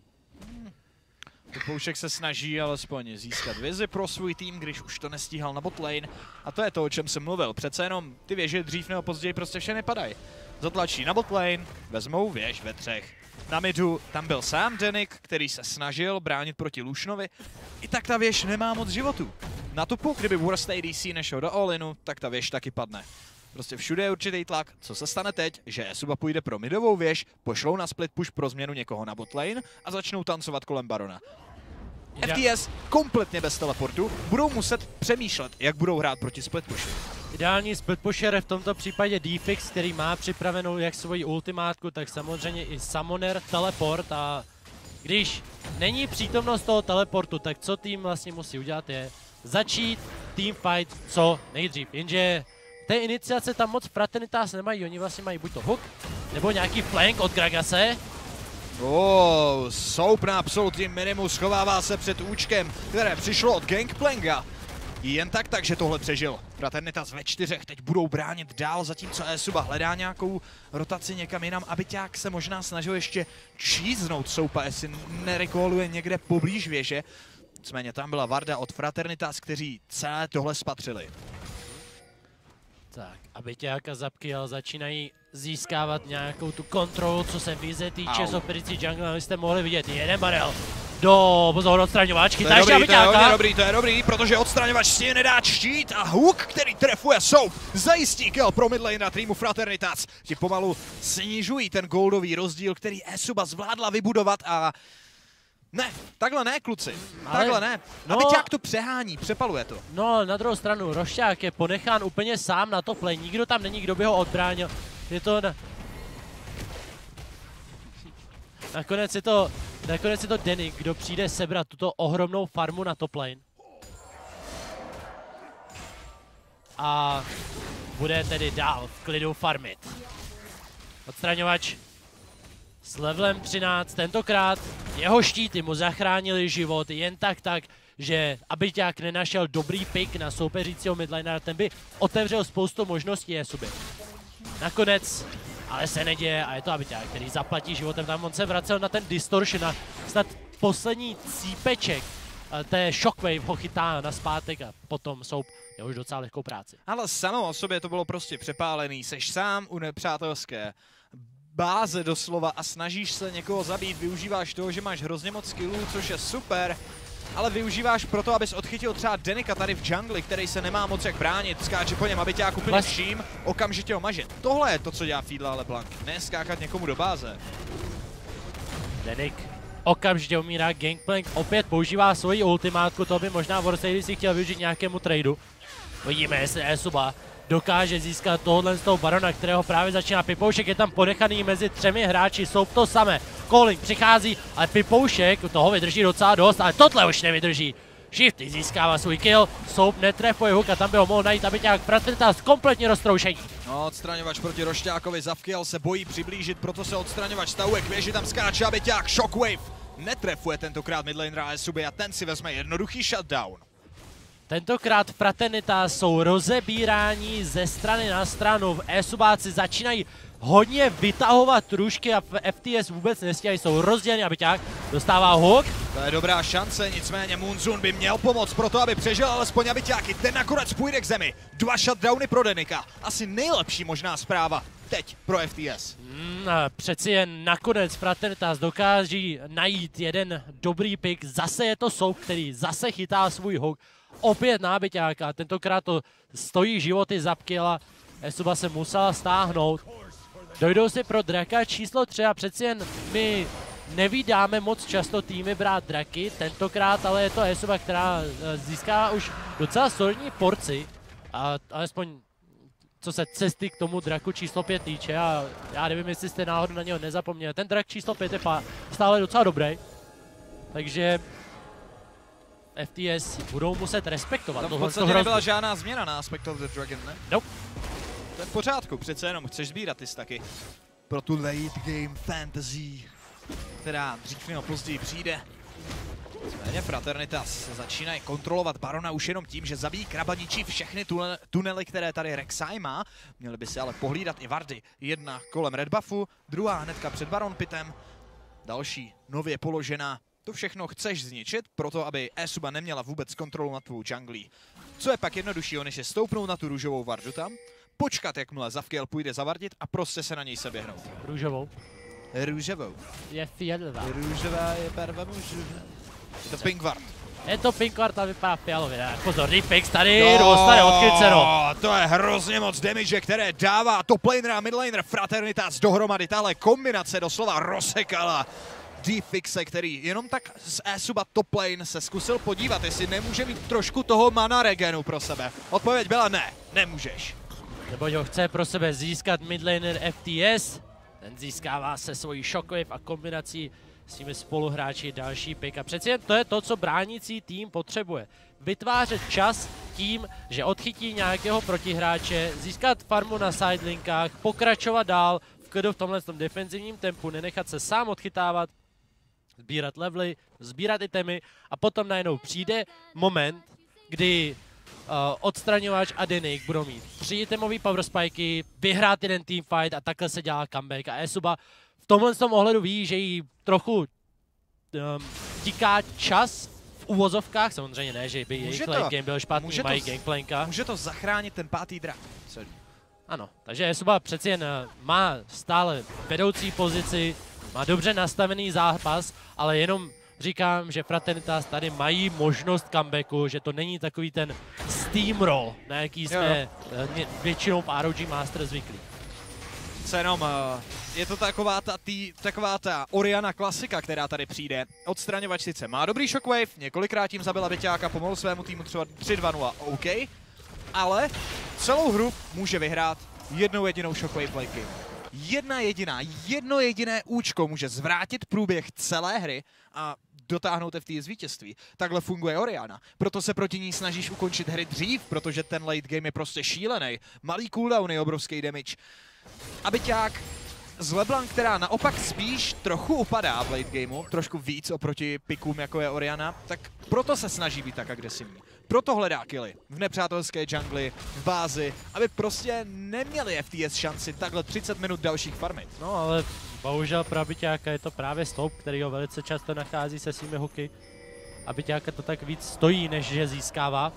Pipoušek se snaží alespoň získat vizi pro svůj tým, když už to nestíhal na botlane. A to je to, o čem jsem mluvil. Přece jenom ty věže dřív nebo později prostě vše nepadají. Zatlačí na botlane, vezmou věž ve třech. Na midu tam byl sám Denik, který se snažil bránit proti Lušnovi. I tak ta věž nemá moc životů. Na topu, kdyby Worst A D C nešel do all-inu, tak ta věž taky padne. Prostě všude je určitý tlak. Co se stane teď, že Esuba půjde pro midovou věž, pošlou na split push pro změnu někoho na botlane a začnou tancovat kolem Barona. F T S kompletně bez teleportu, budou muset přemýšlet, jak budou hrát proti split pushu. Ideální split pusher je v tomto případě D-Fix, který má připravenou jak svoji ultimátku, tak samozřejmě i summoner, teleport a když není přítomnost toho teleportu, tak co tým vlastně musí udělat je začít teamfight co nejdřív, jenže té iniciace tam moc Fraternitas nemají, oni vlastně mají buď to hook, nebo nějaký flank od Gragase. Oh, Soap na absolutní minimum schovává se před účkem, které přišlo od Gangplanka. Jen tak, takže tohle přežil. Fraternitas ve čtyřech teď budou bránit dál, zatímco Esuba hledá nějakou rotaci někam jinam. Abyťák se možná snažil ještě číznout Soapa, jestli nerekoluje někde poblíž věže. Nicméně tam byla Varda od Fraternitas, kteří celé tohle spatřili. Tak, Abyťák a Zapkiel začínají získávat nějakou tu kontrolu, co se vize týče z operací jungle, abyste mohli vidět jeden barel do pozor odstraňovač, chytá ještě Abyťáka. To je hodně dobrý, to je dobrý, protože odstraňovač si nedá štít a hook, který trefuje Soap, zajistí kill pro midlane na týmu Fraternitas. Ti pomalu snižují ten goldový rozdíl, který Esuba zvládla vybudovat a ne, takhle ne, kluci, ale takhle ne. No, Abyťák to přehání, přepaluje to. No, na druhou stranu, Rošťák je ponechán úplně sám na top lane, nikdo tam není, kdo by ho odbránil. Je to na... Nakonec je to, nakonec je to Denik, kdo přijde sebrat tuto ohromnou farmu na top lane. A bude tedy dál v klidu farmit. Odstraňovač s levelem třináct, tentokrát jeho štíty mu zachránili život jen tak tak, že Abyťák nenašel dobrý pick na soupeřícího midlanera, ten by otevřel spoustu možností Esuby. Nakonec ale se neděje a je to Abyťák, který zaplatí životem, tam on se vracel na ten distortion a snad poslední cípeček té shockwave ho chytá na zpátek a potom jsou je už docela lehkou práci. Ale samo o sobě to bylo prostě přepálený, seš sám u nepřátelské báze doslova a snažíš se někoho zabít, využíváš toho, že máš hrozně moc skillů, což je super, ale využíváš proto, abys odchytil třeba Denika tady v jungli, který se nemá moc jak bránit, skáče po něm, Abyťák úplně Vlast... vším, okamžitě ho maže. Tohle je to, co dělá Fiedla LeBlanc, ne skákat někomu do báze. Denik okamžitě umírá, Gangplank opět používá svoji ultimátku, to by možná Worst A D C chtěl využít nějakému tradu. Vidíme, jestli Esuba dokáže získat tohle z toho Barona, kterého právě začíná. Pipoušek je tam ponechaný mezi třemi hráči, jsou to samé. Calling přichází, ale Pipoušek toho vydrží docela dost, ale tohle už nevydrží. Shifty získává svůj kill, Soap netrefuje hook a tam by ho mohl najít Abyťák. Fraternitas kompletně roztroušení. No, odstraňovač proti Rošťákovi, Zavkiel se bojí přiblížit, proto se odstraňovač stavuje k věži, tam skáče Abyťák, Shockwave. Netrefuje tentokrát midlanera Esuby a ten si vezme jednoduchý shutdown. Tentokrát Fraternitas jsou rozebírání ze strany na stranu. Esubáci začínají hodně vytahovat trušky a F T S vůbec nestíhají, jsou rozděleni. Abyťák dostává hook. To je dobrá šance, nicméně Moonzun by měl pomoct pro to, aby přežil alespoň Abyťáky. Ten nakonec půjde k zemi. Dva shutdowny pro Denika. Asi nejlepší možná zpráva teď pro F T S. Mm, přeci jen nakonec Fraternitas dokáží najít jeden dobrý pick. Zase je to Soap, který zase chytá svůj hook. Opět na Abyťáka, tentokrát to stojí životy Zapkiela. Esuba se musela stáhnout. Dojdou si pro draka číslo tři a přeci jen my nevídáme moc často týmy brát draky, tentokrát ale je to Esuba, která získá už docela solidní porci, a alespoň co se cesty k tomu draku číslo pět týče, a já nevím, jestli jste náhodou na něho nezapomněli. Ten drak číslo pět je stále docela dobrý, takže F T S budou muset respektovat. Tam v podstatě nebyla žádná změna na Aspect of the Dragon, ne? Nope. To je v pořádku, přece jenom chceš sbírat ty staky pro tu late game fantasy, která dřív nebo později přijde. Nicméně Fraternitas začínají kontrolovat Barona už jenom tím, že zabíjí Kraba, ničí všechny tunel, tunely, které tady Rek'Sai má. Měli by si ale pohlídat i wardy. Jedna kolem red buffu, druhá hnedka před Baron pitem, další nově položená. To všechno chceš zničit, proto aby Esuba neměla vůbec kontrolu nad tvou junglí. Co je pak jednoduššího, než je stoupnout na tu růžovou wardu tam, počkat, jakmile Zavkiel půjde zavardit a prostě se na něj seběhnout. Růžovou. Růžovou. Je fialová. Růžová je barva mužů. Je to pink ward. Je to pink ward a vypadá fialově. Pozor, D-Fix tady dostane odchyceno. To je hrozně moc damage, které dává top laner a mid laner Fraternitas dohromady. Tahle kombinace doslova rozsekala D-Fixe, který jenom tak z Esuba top lane se zkusil podívat, jestli nemůže mít trošku toho mana regenu pro sebe. Odpověď byla ne, nemůžeš. Neboť ho chce pro sebe získat midlaner F T S. Ten získává se svojí shockwave a kombinací s těmi spoluhráči další pick. A přeci jen to je to, co bránící tým potřebuje. Vytvářet čas tím, že odchytí nějakého protihráče, získat farmu na sidelinkách, pokračovat dál v klidu v tomhle tom defenzivním tempu, nenechat se sám odchytávat, sbírat levely, sbírat itemy a potom najednou přijde moment, kdy uh, odstraňovač a Denik budou mít tři itemový power spiky, vyhrát jeden teamfight a takhle se dělá comeback. A Esuba v tomhle tom ohledu ví, že jí trochu um, tiká čas v uvozovkách, samozřejmě ne, že by jejich late game byl špatný, mají gangplanka. Může to zachránit ten pátý drak celý. Ano, takže Esuba přeci jen má stále vedoucí pozici, má dobře nastavený zápas, ale jenom říkám, že Fraternitas tady mají možnost comebacku, že to není takový ten steamroll, na jaký jsme jo, jo. většinou v R O G Master zvyklí. Co jenom, je to taková ta, tý, taková ta Orianna klasika, která tady přijde. Odstraňovač sice má dobrý shockwave, několikrát tím zabila Beťáka, pomohl svému týmu třeba tři dva nula, OK, ale celou hru může vyhrát jednou jedinou shockwave late game. Jedna jediná, jedno jediné účko může zvrátit průběh celé hry a dotáhnout F T S vítězství. Takhle funguje Orianna. Proto se proti ní snažíš ukončit hry dřív, protože ten late game je prostě šílený. Malý cooldown je obrovský damage. A Beťák z LeBlanc, která naopak spíš trochu upadá v late gameu, trošku víc oproti pikům, jako je Orianna, tak proto se snaží být tak agresivní. Proto hledá killy v nepřátelské jungli, v bázi, aby prostě neměli F T S šanci takhle třicet minut dalších farmit. No ale bohužel pro Beťáka je to právě stoup, který ho velice často nachází se svými hooky. A Beťáka to tak víc stojí, než že získává.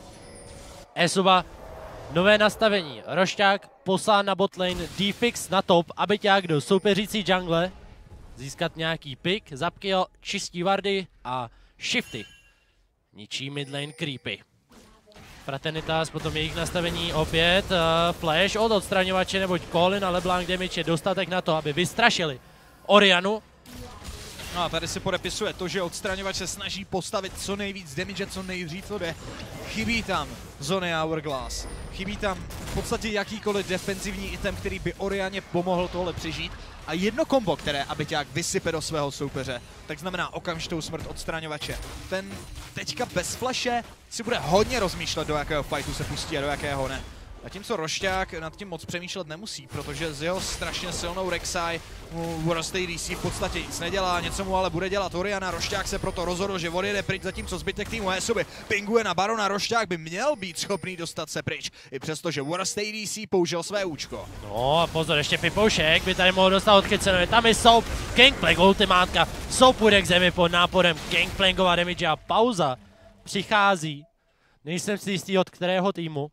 Esuba, nové nastavení. Rošťák poslán na botlane, D-Fix na top, a Beťák do soupeřící jungle získat nějaký pick, Zavkiel, čistí wardy a shifty. Ničí midlane creepy. Fraternitas, potom jejich nastavení opět, uh, flash od odstraňovače, neboť Colin a LeBlanc damage je dostatek na to, aby vystrašili Oriannu. No a tady se podepisuje to, že odstraňovač se snaží postavit co nejvíc damage, co nejdřív to jde. Chybí tam Zony Hourglass, chybí tam v podstatě jakýkoliv defenzivní item, který by Orianně pomohl tohle přežít. A jedno kombo, které Abeťák vysype do svého soupeře, tak znamená okamžitou smrt odstraňovače. Ten teďka bez flashe si bude hodně rozmýšlet, do jakého fightu se pustí a do jakého ne. Zatímco Rošťák nad tím moc přemýšlet nemusí, protože s jeho strašně silnou Rek'Sai mu Worst A D C v podstatě nic nedělá, něco mu ale bude dělat Orianna. Rošťák se proto rozhodl, že odjede pryč, zatímco zbytek týmu Esuby pinguje na Barona. Rošťák by měl být schopný dostat se pryč, i přesto, že Worst A D C použil své účko. No a pozor, ještě Pipoušek by tady mohl dostat odchycenou. Tam je Soap, Gangplank, ultimátka. Soap půjde k zemi pod náporem Gangplankova damage a pauza přichází. Nejsem si jistý, od kterého týmu,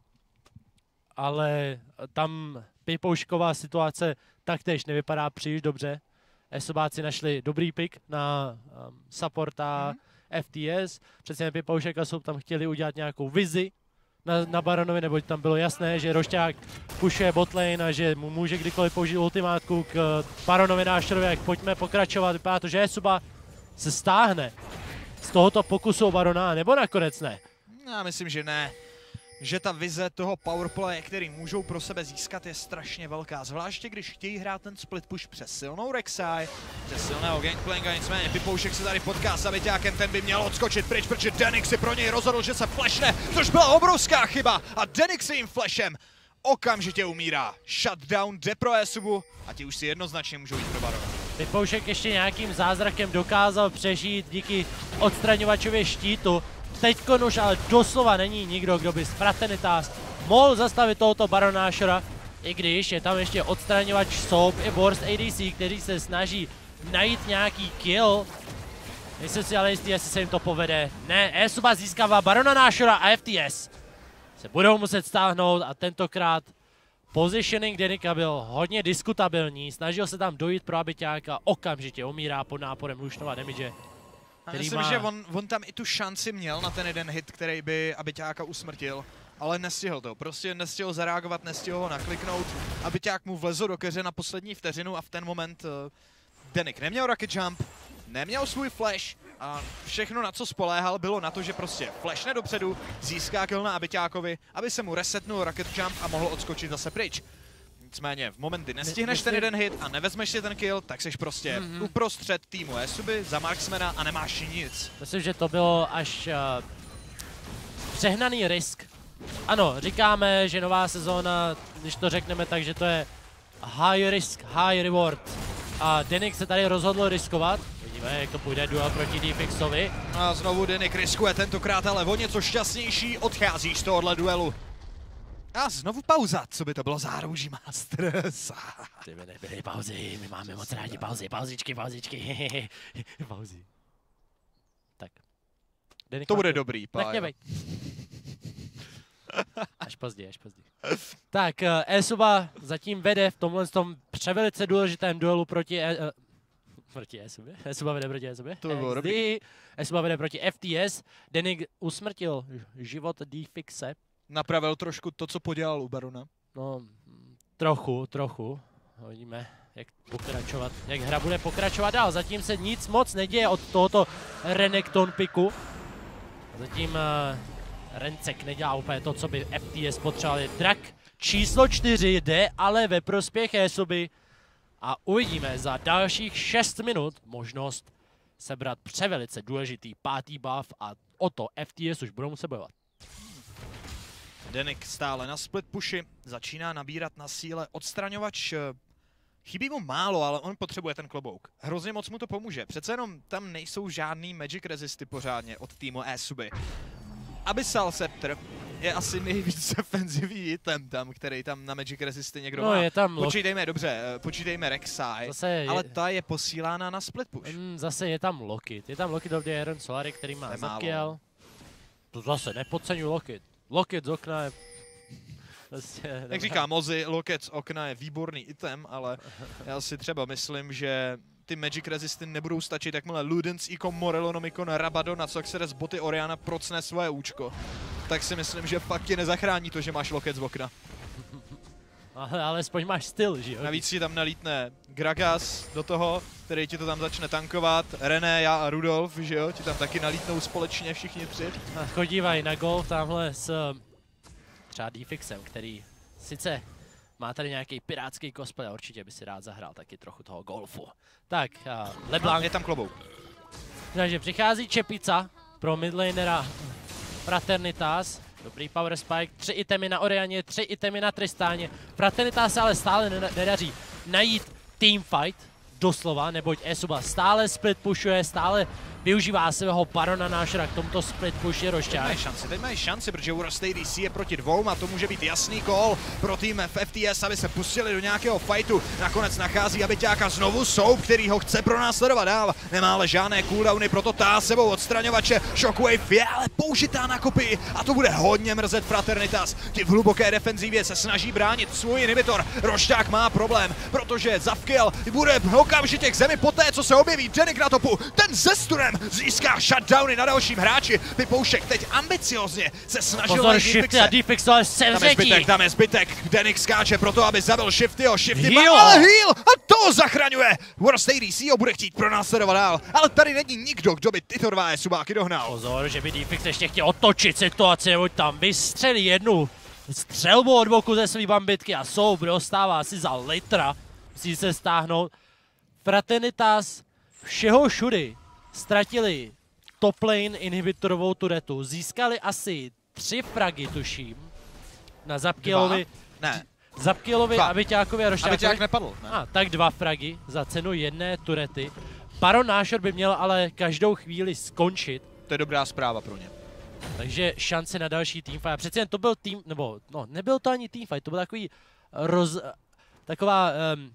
ale tam Pipoušková situace taktéž nevypadá příliš dobře. Esobáci našli dobrý pick na um, supporta mm. F T S. Přece Pipoušek a Soap tam chtěli udělat nějakou vizi na, na Baronovi, neboť tam bylo jasné, že Rošťák pušuje botlane a že mu může kdykoliv použít ultimátku k Baronovi Nášorovi, jak pojďme pokračovat. Vypadá to, že Esuba se stáhne z tohoto pokusu o Barona, nebo nakonec ne? Já myslím, že ne. Že ta vize toho powerplaye, který můžou pro sebe získat, je strašně velká. Zvláště když chtějí hrát ten split push přes silnou Rek'Sai, přes silného Gangplanka, nicméně Pipoušek se tady potká s Abiťákem, ten by měl odskočit pryč, protože Denik si pro něj rozhodl, že se flashne, což byla obrovská chyba a Denik si jim flashem okamžitě umírá. Shutdown jde pro Esubu a ti už si jednoznačně můžou jít pro Barona. Pipoušek ještě nějakým zázrakem dokázal přežít díky odstraňovačově štítu. Teďko už ale doslova není nikdo, kdo by z Fraternitas mohl zastavit tohoto Barona Nashora, i když je tam ještě odstraňovač Soap i Worst A D C, kteří se snaží najít nějaký kill. Nejsem si ale jistý, jestli se jim to povede. Ne, Esuba získává Barona Nashora a F T S se budou muset stáhnout a tentokrát positioning Denika byl hodně diskutabilní. Snažil se tam dojít pro Abiťáka, okamžitě umírá pod náporem Lušnova damage. Myslím, má... že on, on tam i tu šanci měl na ten jeden hit, který by Abiťáka usmrtil, ale nestihl to. Prostě nestihl zareagovat, nestihl ho nakliknout. Abiťák mu vlezl do keře na poslední vteřinu a v ten moment uh, Denik neměl rocket jump, neměl svůj flash a všechno, na co spoléhal, bylo na to, že prostě flashne dopředu, získá kill na Abiťákovi, aby se mu resetnul rocket jump a mohl odskočit zase pryč. Nicméně v moment, kdy nestihneš Myslím... ten jeden hit a nevezmeš si ten kill, tak jsi prostě mm-hmm. uprostřed týmu Esuby za marksmana a nemáš nic. Myslím, že to bylo až uh, přehnaný risk. Ano, říkáme, že nová sezóna, když to řekneme tak, že to je high risk, high reward. A Denik se tady rozhodl riskovat. Vidíme, jak to půjde duel proti D-Fixovi. A znovu Denik riskuje tentokrát, ale o něco šťastnější odchází z tohohle duelu. A znovu pauza, co by to bylo zárouží Masters. Ty by nebyly pauzy, my máme moc rádi pauzy, pauzičky, pauzičky, pauzy. Tak. Denik to bude dobrý, Pájo. Až později, až později. Tak, uh, Esuba zatím vede v tomhle tom převelice důležitém duelu proti... Uh, proti Esubě? Esuba vede proti Esubě? To by bylo dobrý. Esuba vede proti F T S. Denik usmrtil život D-Fixe. Napravil trošku to, co podělal u Barona. No, trochu, trochu. Uvidíme, jak pokračovat, jak hra bude pokračovat dál. Zatím se nic moc neděje od tohoto Renekton piku. Zatím uh, Rencek nedělá úplně to, co by F T S potřebovali. Drak číslo čtyři jde ale ve prospěch Esuby. A uvidíme za dalších šest minut možnost sebrat převelice důležitý pátý buff a o to F T S už budou muset bojovat. Denik stále na split pushi, začíná nabírat na síle odstraňovač. Chybí mu málo, ale on potřebuje ten klobouk. Hrozně moc mu to pomůže. Přece jenom tam nejsou žádný magic resisty pořádně od týmu Esuby. Abyssal Scepter je asi nejvíc defenzivní item tam, který tam na magic resisty někdo no, má. Je tam počítejme, dobře, počítejme Rek'Sai, ale ta je posílána na split push. Mm, zase je tam Lockit. Je tam Lockit of the Iron Solary, který má zakiel. To zase nepodceňuji Lockit. Locket z okna je... Vlastně, jak říká Mozi, Locket z okna je výborný item, ale já si třeba myslím, že ty Magic Resisty nebudou stačit, jakmile Ludens, Icon, Morellonomicon, Rabadon a Soxeres boty Oriana procne svoje účko. Tak si myslím, že fakt tě nezachrání to, že máš Locket z okna. Ale alespoň máš styl, že jo? Navíc ti tam nalítne Gragas do toho, který ti to tam začne tankovat. René, já a Rudolf, že jo? Ti tam taky nalítnou společně všichni tři. A chodívají na golf tamhle s třeba D-Fixem, který sice má tady nějaký pirátský cosplay a určitě by si rád zahrál taky trochu toho golfu. Tak, uh, LeBlanc. Je tam klobouk. Takže přichází Čepica pro midlanera Fraternitas. Dobrý power spike, tři itemy na Orianě, tři itemy na Tristáně. Fraternitas se ale stále nedaří najít teamfight, doslova, neboť Esuba stále split pushuje, stále využívá svého Barona Nashora k tomuto split pushi Rošťák. Teď mají šanci, teď mají šanci, protože Worst A D C je proti dvou a to může být jasný call pro tým F T S, aby se pustili do nějakého fightu. Nakonec nachází Abiťáka znovu Soap, který ho chce pronásledovat dál. Nemá ale žádné cooldowny, proto tá sebou odstraňovače. Shockwave je ale použitá na kopii a to bude hodně mrzet Fraternitas. Ti v hluboké defenzivě se snaží bránit svůj inhibitor. Rošťák má problém, protože Zavkiel bude okamžitě k zemi poté, co se objeví Denik na topu. Ten zesturen Bam! Získá shutdowny na dalším hráči. Pipoušek teď ambiciozně se snažil Pozor, najít Shifty a D-Fix ale Tam je zbytek, sevřetí. tam je zbytek. Denik skáče pro to, aby zabil Shiftyho. Shifty Heal. má ale heal a to zachraňuje. Worst A D C ho bude chtít pronásledovat dál, ale tady není nikdo, kdo by tyto dva subáky dohnal. Pozor, že by D-Fix ještě chtěl otočit situaci, nebo tam vystřelí jednu střelbu od boku ze své bambitky a Soap dostává asi za litra. Musí se stáhnout. Fraternitas všeho všudy ztratili top lane inhibitorovou turetu. Získali asi tři fragy, tuším, na Zapkillovi. Ne. Zapkillovi, Dva. Abiťákovi a Rošťákovi. Abiťák nepadl. Ne. A, tak dva fragy za cenu jedné turety. Baron Nashor by měl ale každou chvíli skončit. To je dobrá zpráva pro ně. Takže šance na další teamfight. Přece jen to byl tým, nebo no, nebyl to ani teamfight, to byl takový roz, taková um,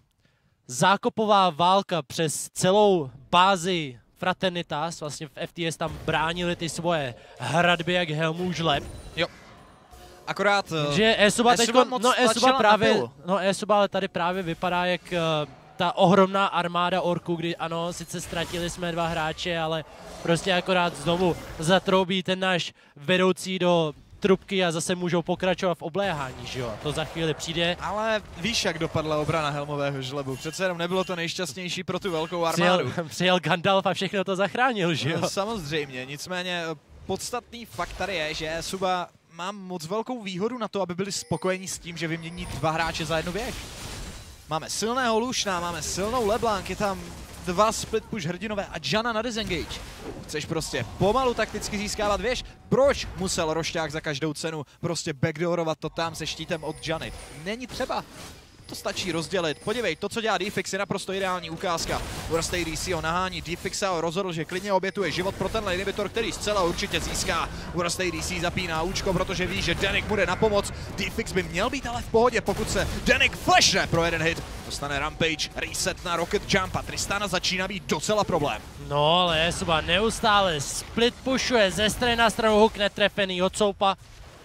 zákopová válka přes celou bázi Fraternitas. Vlastně v F T S tam bránili ty svoje hradby jak helmů žleb. Jo. Akorát... Že E-Suba teď, E-Suba moc no E-Suba tlačila na právě, pilu. no E-Suba ale tady právě vypadá jak uh, ta ohromná armáda orků, kdy ano, sice ztratili jsme dva hráče, ale prostě akorát znovu zatroubí ten náš vedoucí do trubky a zase můžou pokračovat v obléhání, že jo? To za chvíli přijde. Ale víš, jak dopadla obrana helmového žlebu. Přece jenom nebylo to nejšťastnější pro tu velkou armádu. Přijel, přijel Gandalf a všechno to zachránil, že jo? No, samozřejmě, nicméně podstatný fakt tady je, že Suba má moc velkou výhodu na to, aby byli spokojení s tím, že vymění dva hráče za jednu věž. Máme silného Lušna, máme silnou LeBlanc, je tam dva split push hrdinové a Jana na disengage. Chceš prostě pomalu takticky získávat věž? Proč musel Rošťák za každou cenu prostě backdoorovat to tam se štítem od Jany? Není třeba. To stačí rozdělit. Podívej, to, co dělá D-Fix, je naprosto ideální ukázka. Worst A D C ho nahání, D-Fixa ho rozhodl, že klidně obětuje život pro tenhle inhibitor, který zcela určitě získá. Worst A D C zapíná účko, protože ví, že Denik bude na pomoc. D-Fix by měl být ale v pohodě, pokud se Denik flashne pro jeden hit. Dostane Rampage, reset na Rocket Jump a Tristana začíná být docela problém. No ale Suba neustále split pushuje ze strany na stranu, hook netrefený od Soupa.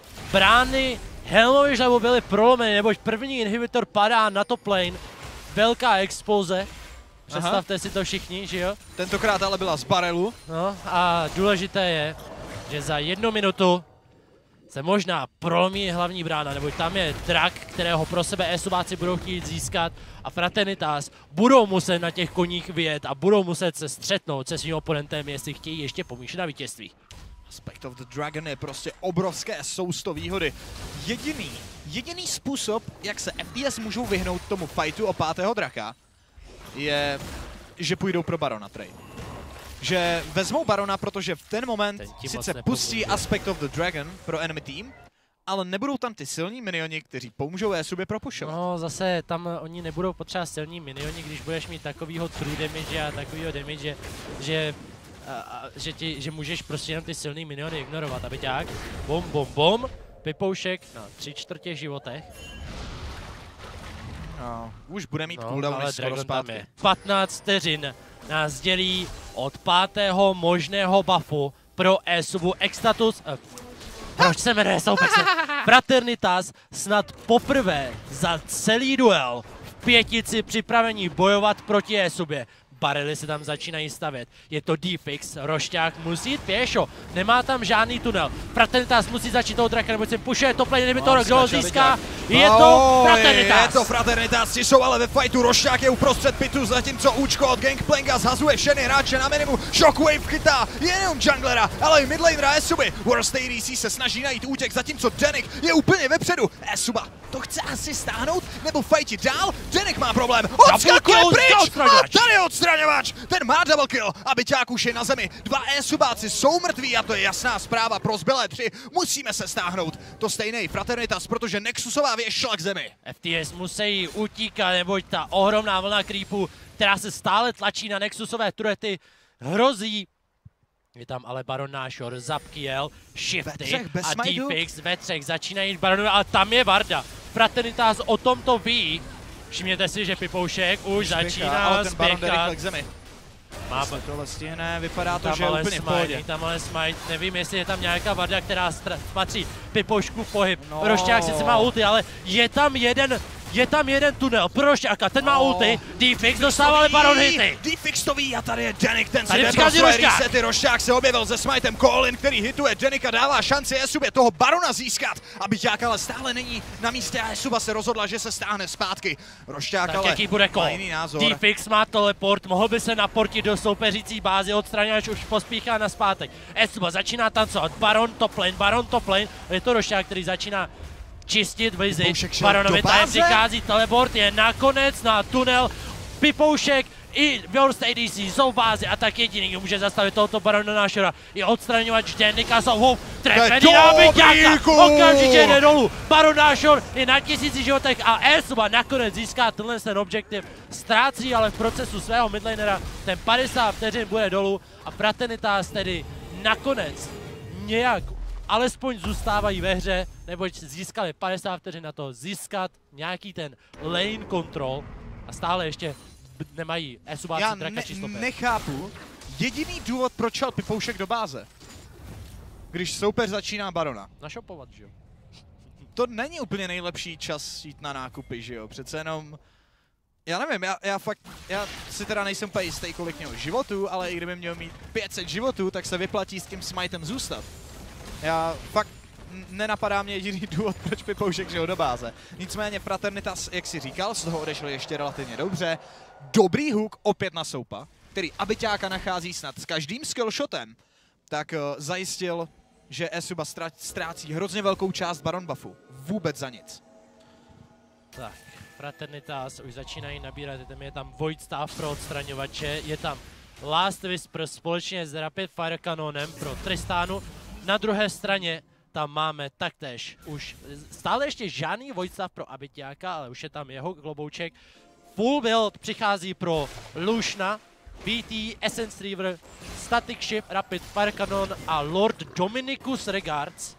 Brány helmových žlebu byly prolomeny, neboť první inhibitor padá na top lane. Velká exploze. Představte Aha. si to všichni, že jo? Tentokrát ale byla z barelu. No a důležité je, že za jednu minutu se možná prolomí hlavní brána, neboť tam je drak, kterého pro sebe E-Subáci budou chtít získat a Fraternitas budou muset na těch koních vyjet a budou muset se střetnout se svým oponentem, jestli chtějí ještě pomýšlet na vítězství. Aspect of the Dragon je prostě obrovské sousto výhody. Jediný, jediný způsob, jak se F T S můžou vyhnout tomu fightu o pátého draka, je, že půjdou pro Barona trade. Že vezmou Barona, protože v ten moment ten sice pustí Aspect of the Dragon pro enemy team, ale nebudou tam ty silní minioni, kteří pomůžou E-Subě propušovat. No zase tam oni nebudou potřebovat silní minioni, když budeš mít takovýho true damage a takovýho damage, že A, a, že, ti, že můžeš prostě jenom ty silný miniony ignorovat, aby ťák, bom, bom, bom, Pipoušek na tři čtvrtě životech. No, už bude mít no, cooldowny skoro zpátky. patnáct vteřin nás dělí od pátého možného buffu pro E-Subu Extatus. Eh, proč se jmenuje soupeř? Fraternitas snad poprvé za celý duel v pětici připravení bojovat proti E-Subě. Barely se tam začínají stavět. Je to D-Fix, Rošťák musí jít pěšo, nemá tam žádný tunel. Fraternitas musí začít toho draka, nebo se pušuje top lane inhibitor, kdo ho získá? Je to Fraternitas! Je to Fraternitas, ti jsou ale ve fightu, Rošťák je uprostřed pitu, zatímco účko od Gangplanka zhazuje všechny hráče na minimum. Shockwave chytá jenom junglera, ale i midlanera E-Suby. Worst A D C se snaží najít útěk, zatímco Denik je úplně vepředu. E-Suba to chce asi stáhnout, nebo fightit dál? Denik má problém, odskakuje pryč a tady odstraňovač! Ten má double kill a Byťák už je na zemi. Dva E-Subáci jsou mrtví a to je jasná zpráva pro zbylé tři. Musíme se stáhnout. To stejný Fraternitas, protože Nexusová věž šla k zemi. F T S musí utíkat, neboť ta ohromná vlna creepů, která se stále tlačí na Nexusové turety, hrozí. Je tam ale Baron Nashor, Zapkiel, Shifty a D-Fix ve třech začínají Baronu, ale tam je Varda. Fraternitas o tom to ví. Všimněte si, že Pipoušek už Spěchá, začíná ale ten Baron jde spěchat. rychle k zemi. Má tohle stihne, vypadá to, tam že je úplně v pohodě. Tam ale smite, nevím, jestli je tam nějaká Varda, která patří Pipoušku pohyb. No. Rošťák sice má ulti, ale je tam jeden, je tam jeden tunel pro Rošťáka, ten má no. ulti, D-Fix dostává ale Baron hity. D-Fix stoví a tady je Denik, ten si Tady jde pro přichází své Rošťák. resety. Rošťák se objevil se smitem, Colin, který hituje Denika, dává šanci Esubě toho barona získat, aby Ťák ale stále není na místě a Esuba se rozhodla, že se stáhne zpátky. Rošťák Tak ale jaký bude má kol? jiný názor. D-Fix má teleport, mohl by se naportit do soupeřící bázy, odstraňovač už pospíchá na zpátek. Esuba začíná tancovat, Baron top lane, Baron top lane, je to Rošťák, který začíná čistit vizi. Pipoušek šel Baronovi do tady báze. přichází teleport, je nakonec na tunel. Pipoušek i Worst A D C jsou v bázi a tak jediný, kdo může zastavit tohoto Barona Nashora, je odstraňovač Denika Souhou. Trefený nábyťáka, okamžitě jde dolů. Baron Nashor je na tisíci životech a Esuba nakonec získá tenhle ten objektiv. Ztrácí ale v procesu svého midlanera, ten padesát vteřin bude dolů a Fraternitas tedy nakonec nějak alespoň zůstávají ve hře, neboť získali padesát vteřin na to získat nějaký ten lane control a stále ještě nemají Esubáci Já draka ne čistopé. nechápu jediný důvod, proč šel Pipoušek do báze. Když soupeř začíná Barona. Našopovat, že jo? To není úplně nejlepší čas jít na nákupy, že jo? Přece jenom... Já nevím, já, já fakt, já si teda nejsem úplně jistý, kolik měl životů, ale i kdyby měl mít pět set životů, tak se vyplatí s tím smitem zůstat. Já fakt nenapadá mě jediný důvod, proč Pipoušek šel do báze. Nicméně Fraternitas, jak si říkal, z toho odešli ještě relativně dobře. Dobrý hook opět na Soupa, který Abiťáka nachází snad s každým skillshotem, tak uh, zajistil, že Esuba ztrácí hrozně velkou část Baron buffu. Vůbec za nic. Tak, Fraternitas už začínají nabírat, je tam Void Staff pro odstraňovače, je tam Last Whisper společně s Rapid Fire Canonem pro Tristánu. Na druhé straně tam máme taktéž už stále ještě žádný Void Staff pro Abiťáka, ale už je tam jeho klobouček. Full build přichází pro Lushna, B T, Essence Reaver, Static Shift, Rapid Fire Cannon a Lord Dominicus Regards.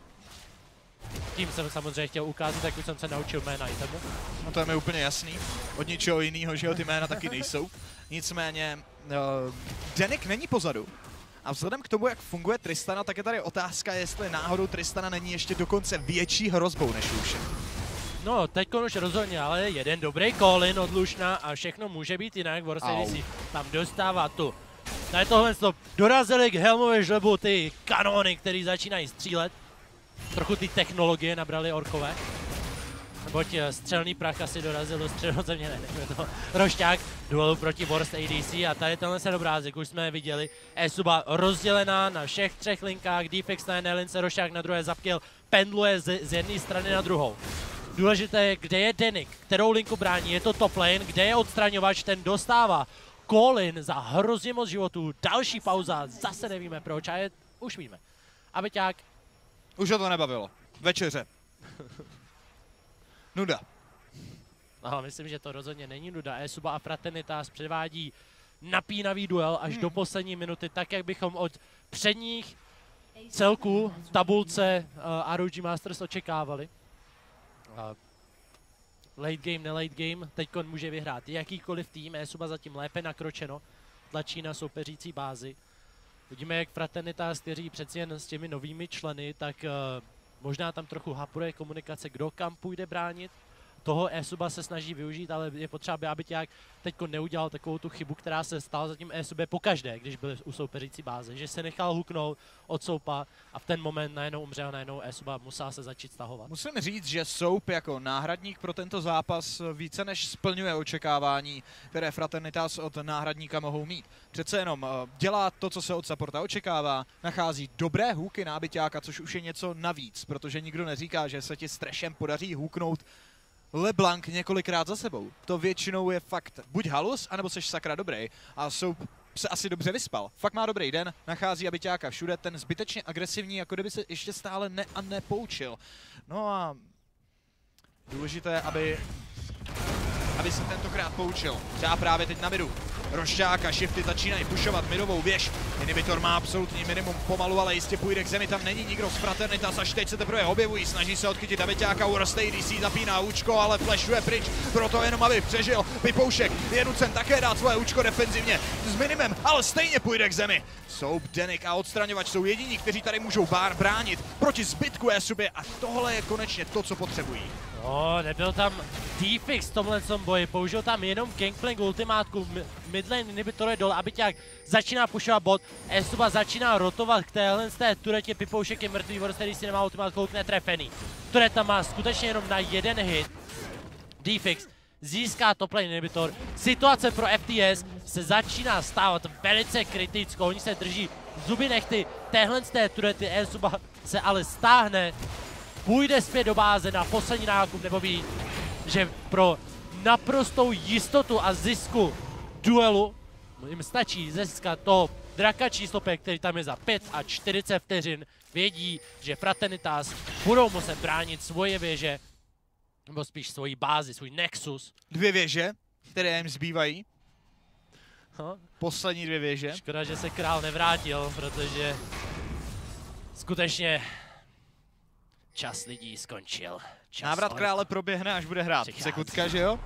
Tím jsem samozřejmě chtěl ukázat, jak už jsem se naučil jména itemu. No to je mi úplně jasný. Od ničeho jiného, že jo, ty jména taky nejsou. Nicméně, uh, Denik není pozadu. A vzhledem k tomu, jak funguje Tristana, tak je tady otázka, jestli náhodou Tristana není ještě dokonce větší hrozbou než Lucian. No, teď už rozhodně, ale jeden dobrý call-in od Lushna a všechno může být jinak. Worst A D C tam dostává tu. Tady tohle to dorazili k helmové žlebu ty kanóny, které začínají střílet. Trochu ty technologie nabrali orkové. Neboť střelný prach asi dorazil do středozemně, ne, ne, to Rošťák duelu proti Worst A D C a tady tenhle ten obrázek už jsme viděli. Esuba rozdělená na všech třech linkách, D-Fix na jedné lince, Rošťák na druhé, Zapkill pendluje z, z jedné strany na druhou. Důležité je, kde je Denik, kterou linku brání, je to top lane, kde je odstraňovač, ten dostává call-in za hrozně moc životů, další pauza, zase nevíme proč a je, už víme. Abiťák. Už ho to nebavilo. Večeře. Nuda. No, myslím, že to rozhodně není nuda. Esuba a Fraternitas předvádí napínavý duel až hmm. do poslední minuty, tak jak bychom od předních celků v tabulce uh, R O G Masters očekávali. Uh, late game, ne late game, teďkon může vyhrát jakýkoliv tým, Esuba zatím lépe nakročeno, tlačí na soupeřící bázi. Vidíme, jak Fraternitas, kteří přeci jen s těmi novými členy, tak uh, možná tam trochu hapuje komunikace, kdo kam půjde bránit. Toho Esuba se snaží využít, ale je potřeba, aby Abiťák teďko neudělal takovou tu chybu, která se stala zatím Esubě pokaždé, když byl u soupeřící báze, že se nechal huknout od Soupa a v ten moment najednou umřel, najednou Esuba musela se začít stahovat. Musím říct, že Soup jako náhradník pro tento zápas více než splňuje očekávání, které Fraternitas od náhradníka mohou mít. Přece jenom dělá to, co se od supporta očekává, nachází dobré hooky na Abiťáka, což už je něco navíc, protože nikdo neříká, že se ti s trashem podaří huknout LeBlanc několikrát za sebou. To většinou je fakt buď halus, anebo seš sakra dobrý. A Soup se asi dobře vyspal. Fakt má dobrý den, nachází Abiťáka všude, ten zbytečně agresivní, jako kdyby se ještě stále ne a nepoučil. No a důležité, aby, aby se tentokrát poučil. Třeba právě teď na midu. Rošťák a Shifty začínají pušovat midovou věž. Inhibitor má absolutní minimum pomalu, ale jistě půjde k zemi, tam není nikdo z Fraternitas, až teď se teprve objevují, snaží se odchytit Abiťáka, Worst A D C zapíná účko, ale flashuje pryč, proto jenom aby přežil. Pipoušek je nucen také dát svoje účko defenzivně s minimem, ale stejně půjde k zemi. Soup, Denik a odstraňovač jsou jediní, kteří tady můžou bár bránit proti zbytku Esubě a tohle je konečně to, co potřebují. No, nebyl tam D-Fix v tomhle boji použil tam jenom Gangplank ultimátku, midlane inhibitory dole, aby nějak začíná pushovat bot, eSuba začíná rotovat k téhle z té turetě, Pipoušek je mrtvý, Warsteady si nemá ultimátku, Hulk netrefený. Tureta má skutečně jenom na jeden hit, D-Fix získá top lane inhibitor, situace pro F T S se začíná stávat velice kritickou, oni se drží zuby nechty téhle z té turety, eSuba se ale stáhne, půjde zpět do báze na poslední nákup, nebo ví, že pro naprostou jistotu a zisku duelu jim stačí získat to draka číslo pět, který tam je za pět a čtyřicet vteřin. Vědí, že Fraternitas budou muset bránit svoje věže, nebo spíš svoji bázi, svůj nexus. Dvě věže, které jim zbývají. No. Poslední dvě věže. Škoda, že se král nevrátil, protože skutečně čas lidí skončil. Čas Návrat krále proběhne, až bude hrát. Přichází. Sekundka, že jo?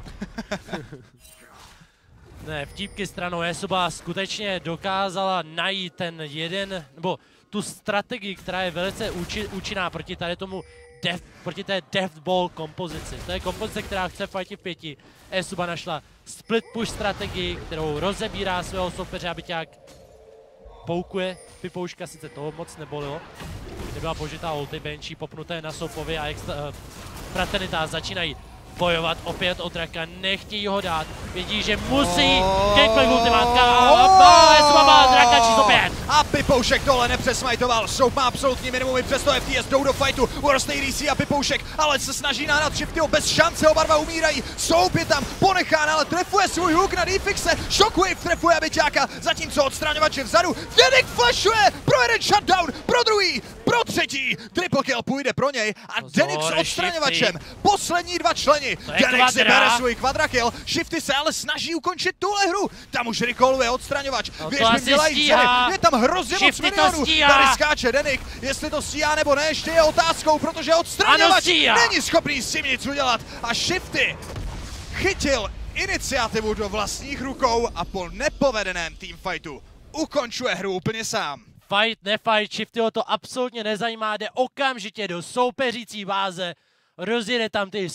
Ne, vtípky stranou eSuba skutečně dokázala najít ten jeden, nebo tu strategii, která je velice úči, účinná proti tady tomu death, proti té death ball kompozici. To je kompozice, která chce fightit v pěti. eSuba našla split push strategii, kterou rozebírá svého soupeře, aby nějak poukuje. Pipouška sice toho moc nebolilo. Nebyla použitá ulti, Banshee popnuté na soupovi a extra, uh, Fraternitas začínají bojovat opět o draka, nechtějí ho dát, vědí, že musí, Gangplank ultimátka a eSuba má draka číslo pět. A Pipoušek tohle nepřesmajtoval, Soap má absolutní minimum, i přesto F T S jdou do fightu, Warsteady a Pipoušek, ale se snaží nánat Shiftyho, bez šance, oba dva umírají, Soap je tam ponechán, ale trefuje svůj hook na D-Fixe, Shockwave trefuje Abiťáka, zatímco odstraňovač je vzadu, Denik flashuje pro jeden shutdown, pro druhý, pro třetí, triple kill půjde pro něj a Denik s odstraňovačem, poslední dva členi. Denik si bere svůj quadrakill, Shifty se ale snaží ukončit tuhle hru. Tam už recalluje odstraňovač, No věž by měla jít zemi, je tam hrozně moc milionů. Tady skáče Denik, jestli to stíhá nebo ne, ještě je otázkou, protože odstraňovač není schopný s tím nic udělat. A Shifty chytil iniciativu do vlastních rukou a po nepovedeném teamfightu ukončuje hru úplně sám. Fight, nefight, Shiftyho to absolutně nezajímá, jde okamžitě do soupeřící báze, rozjede tam ty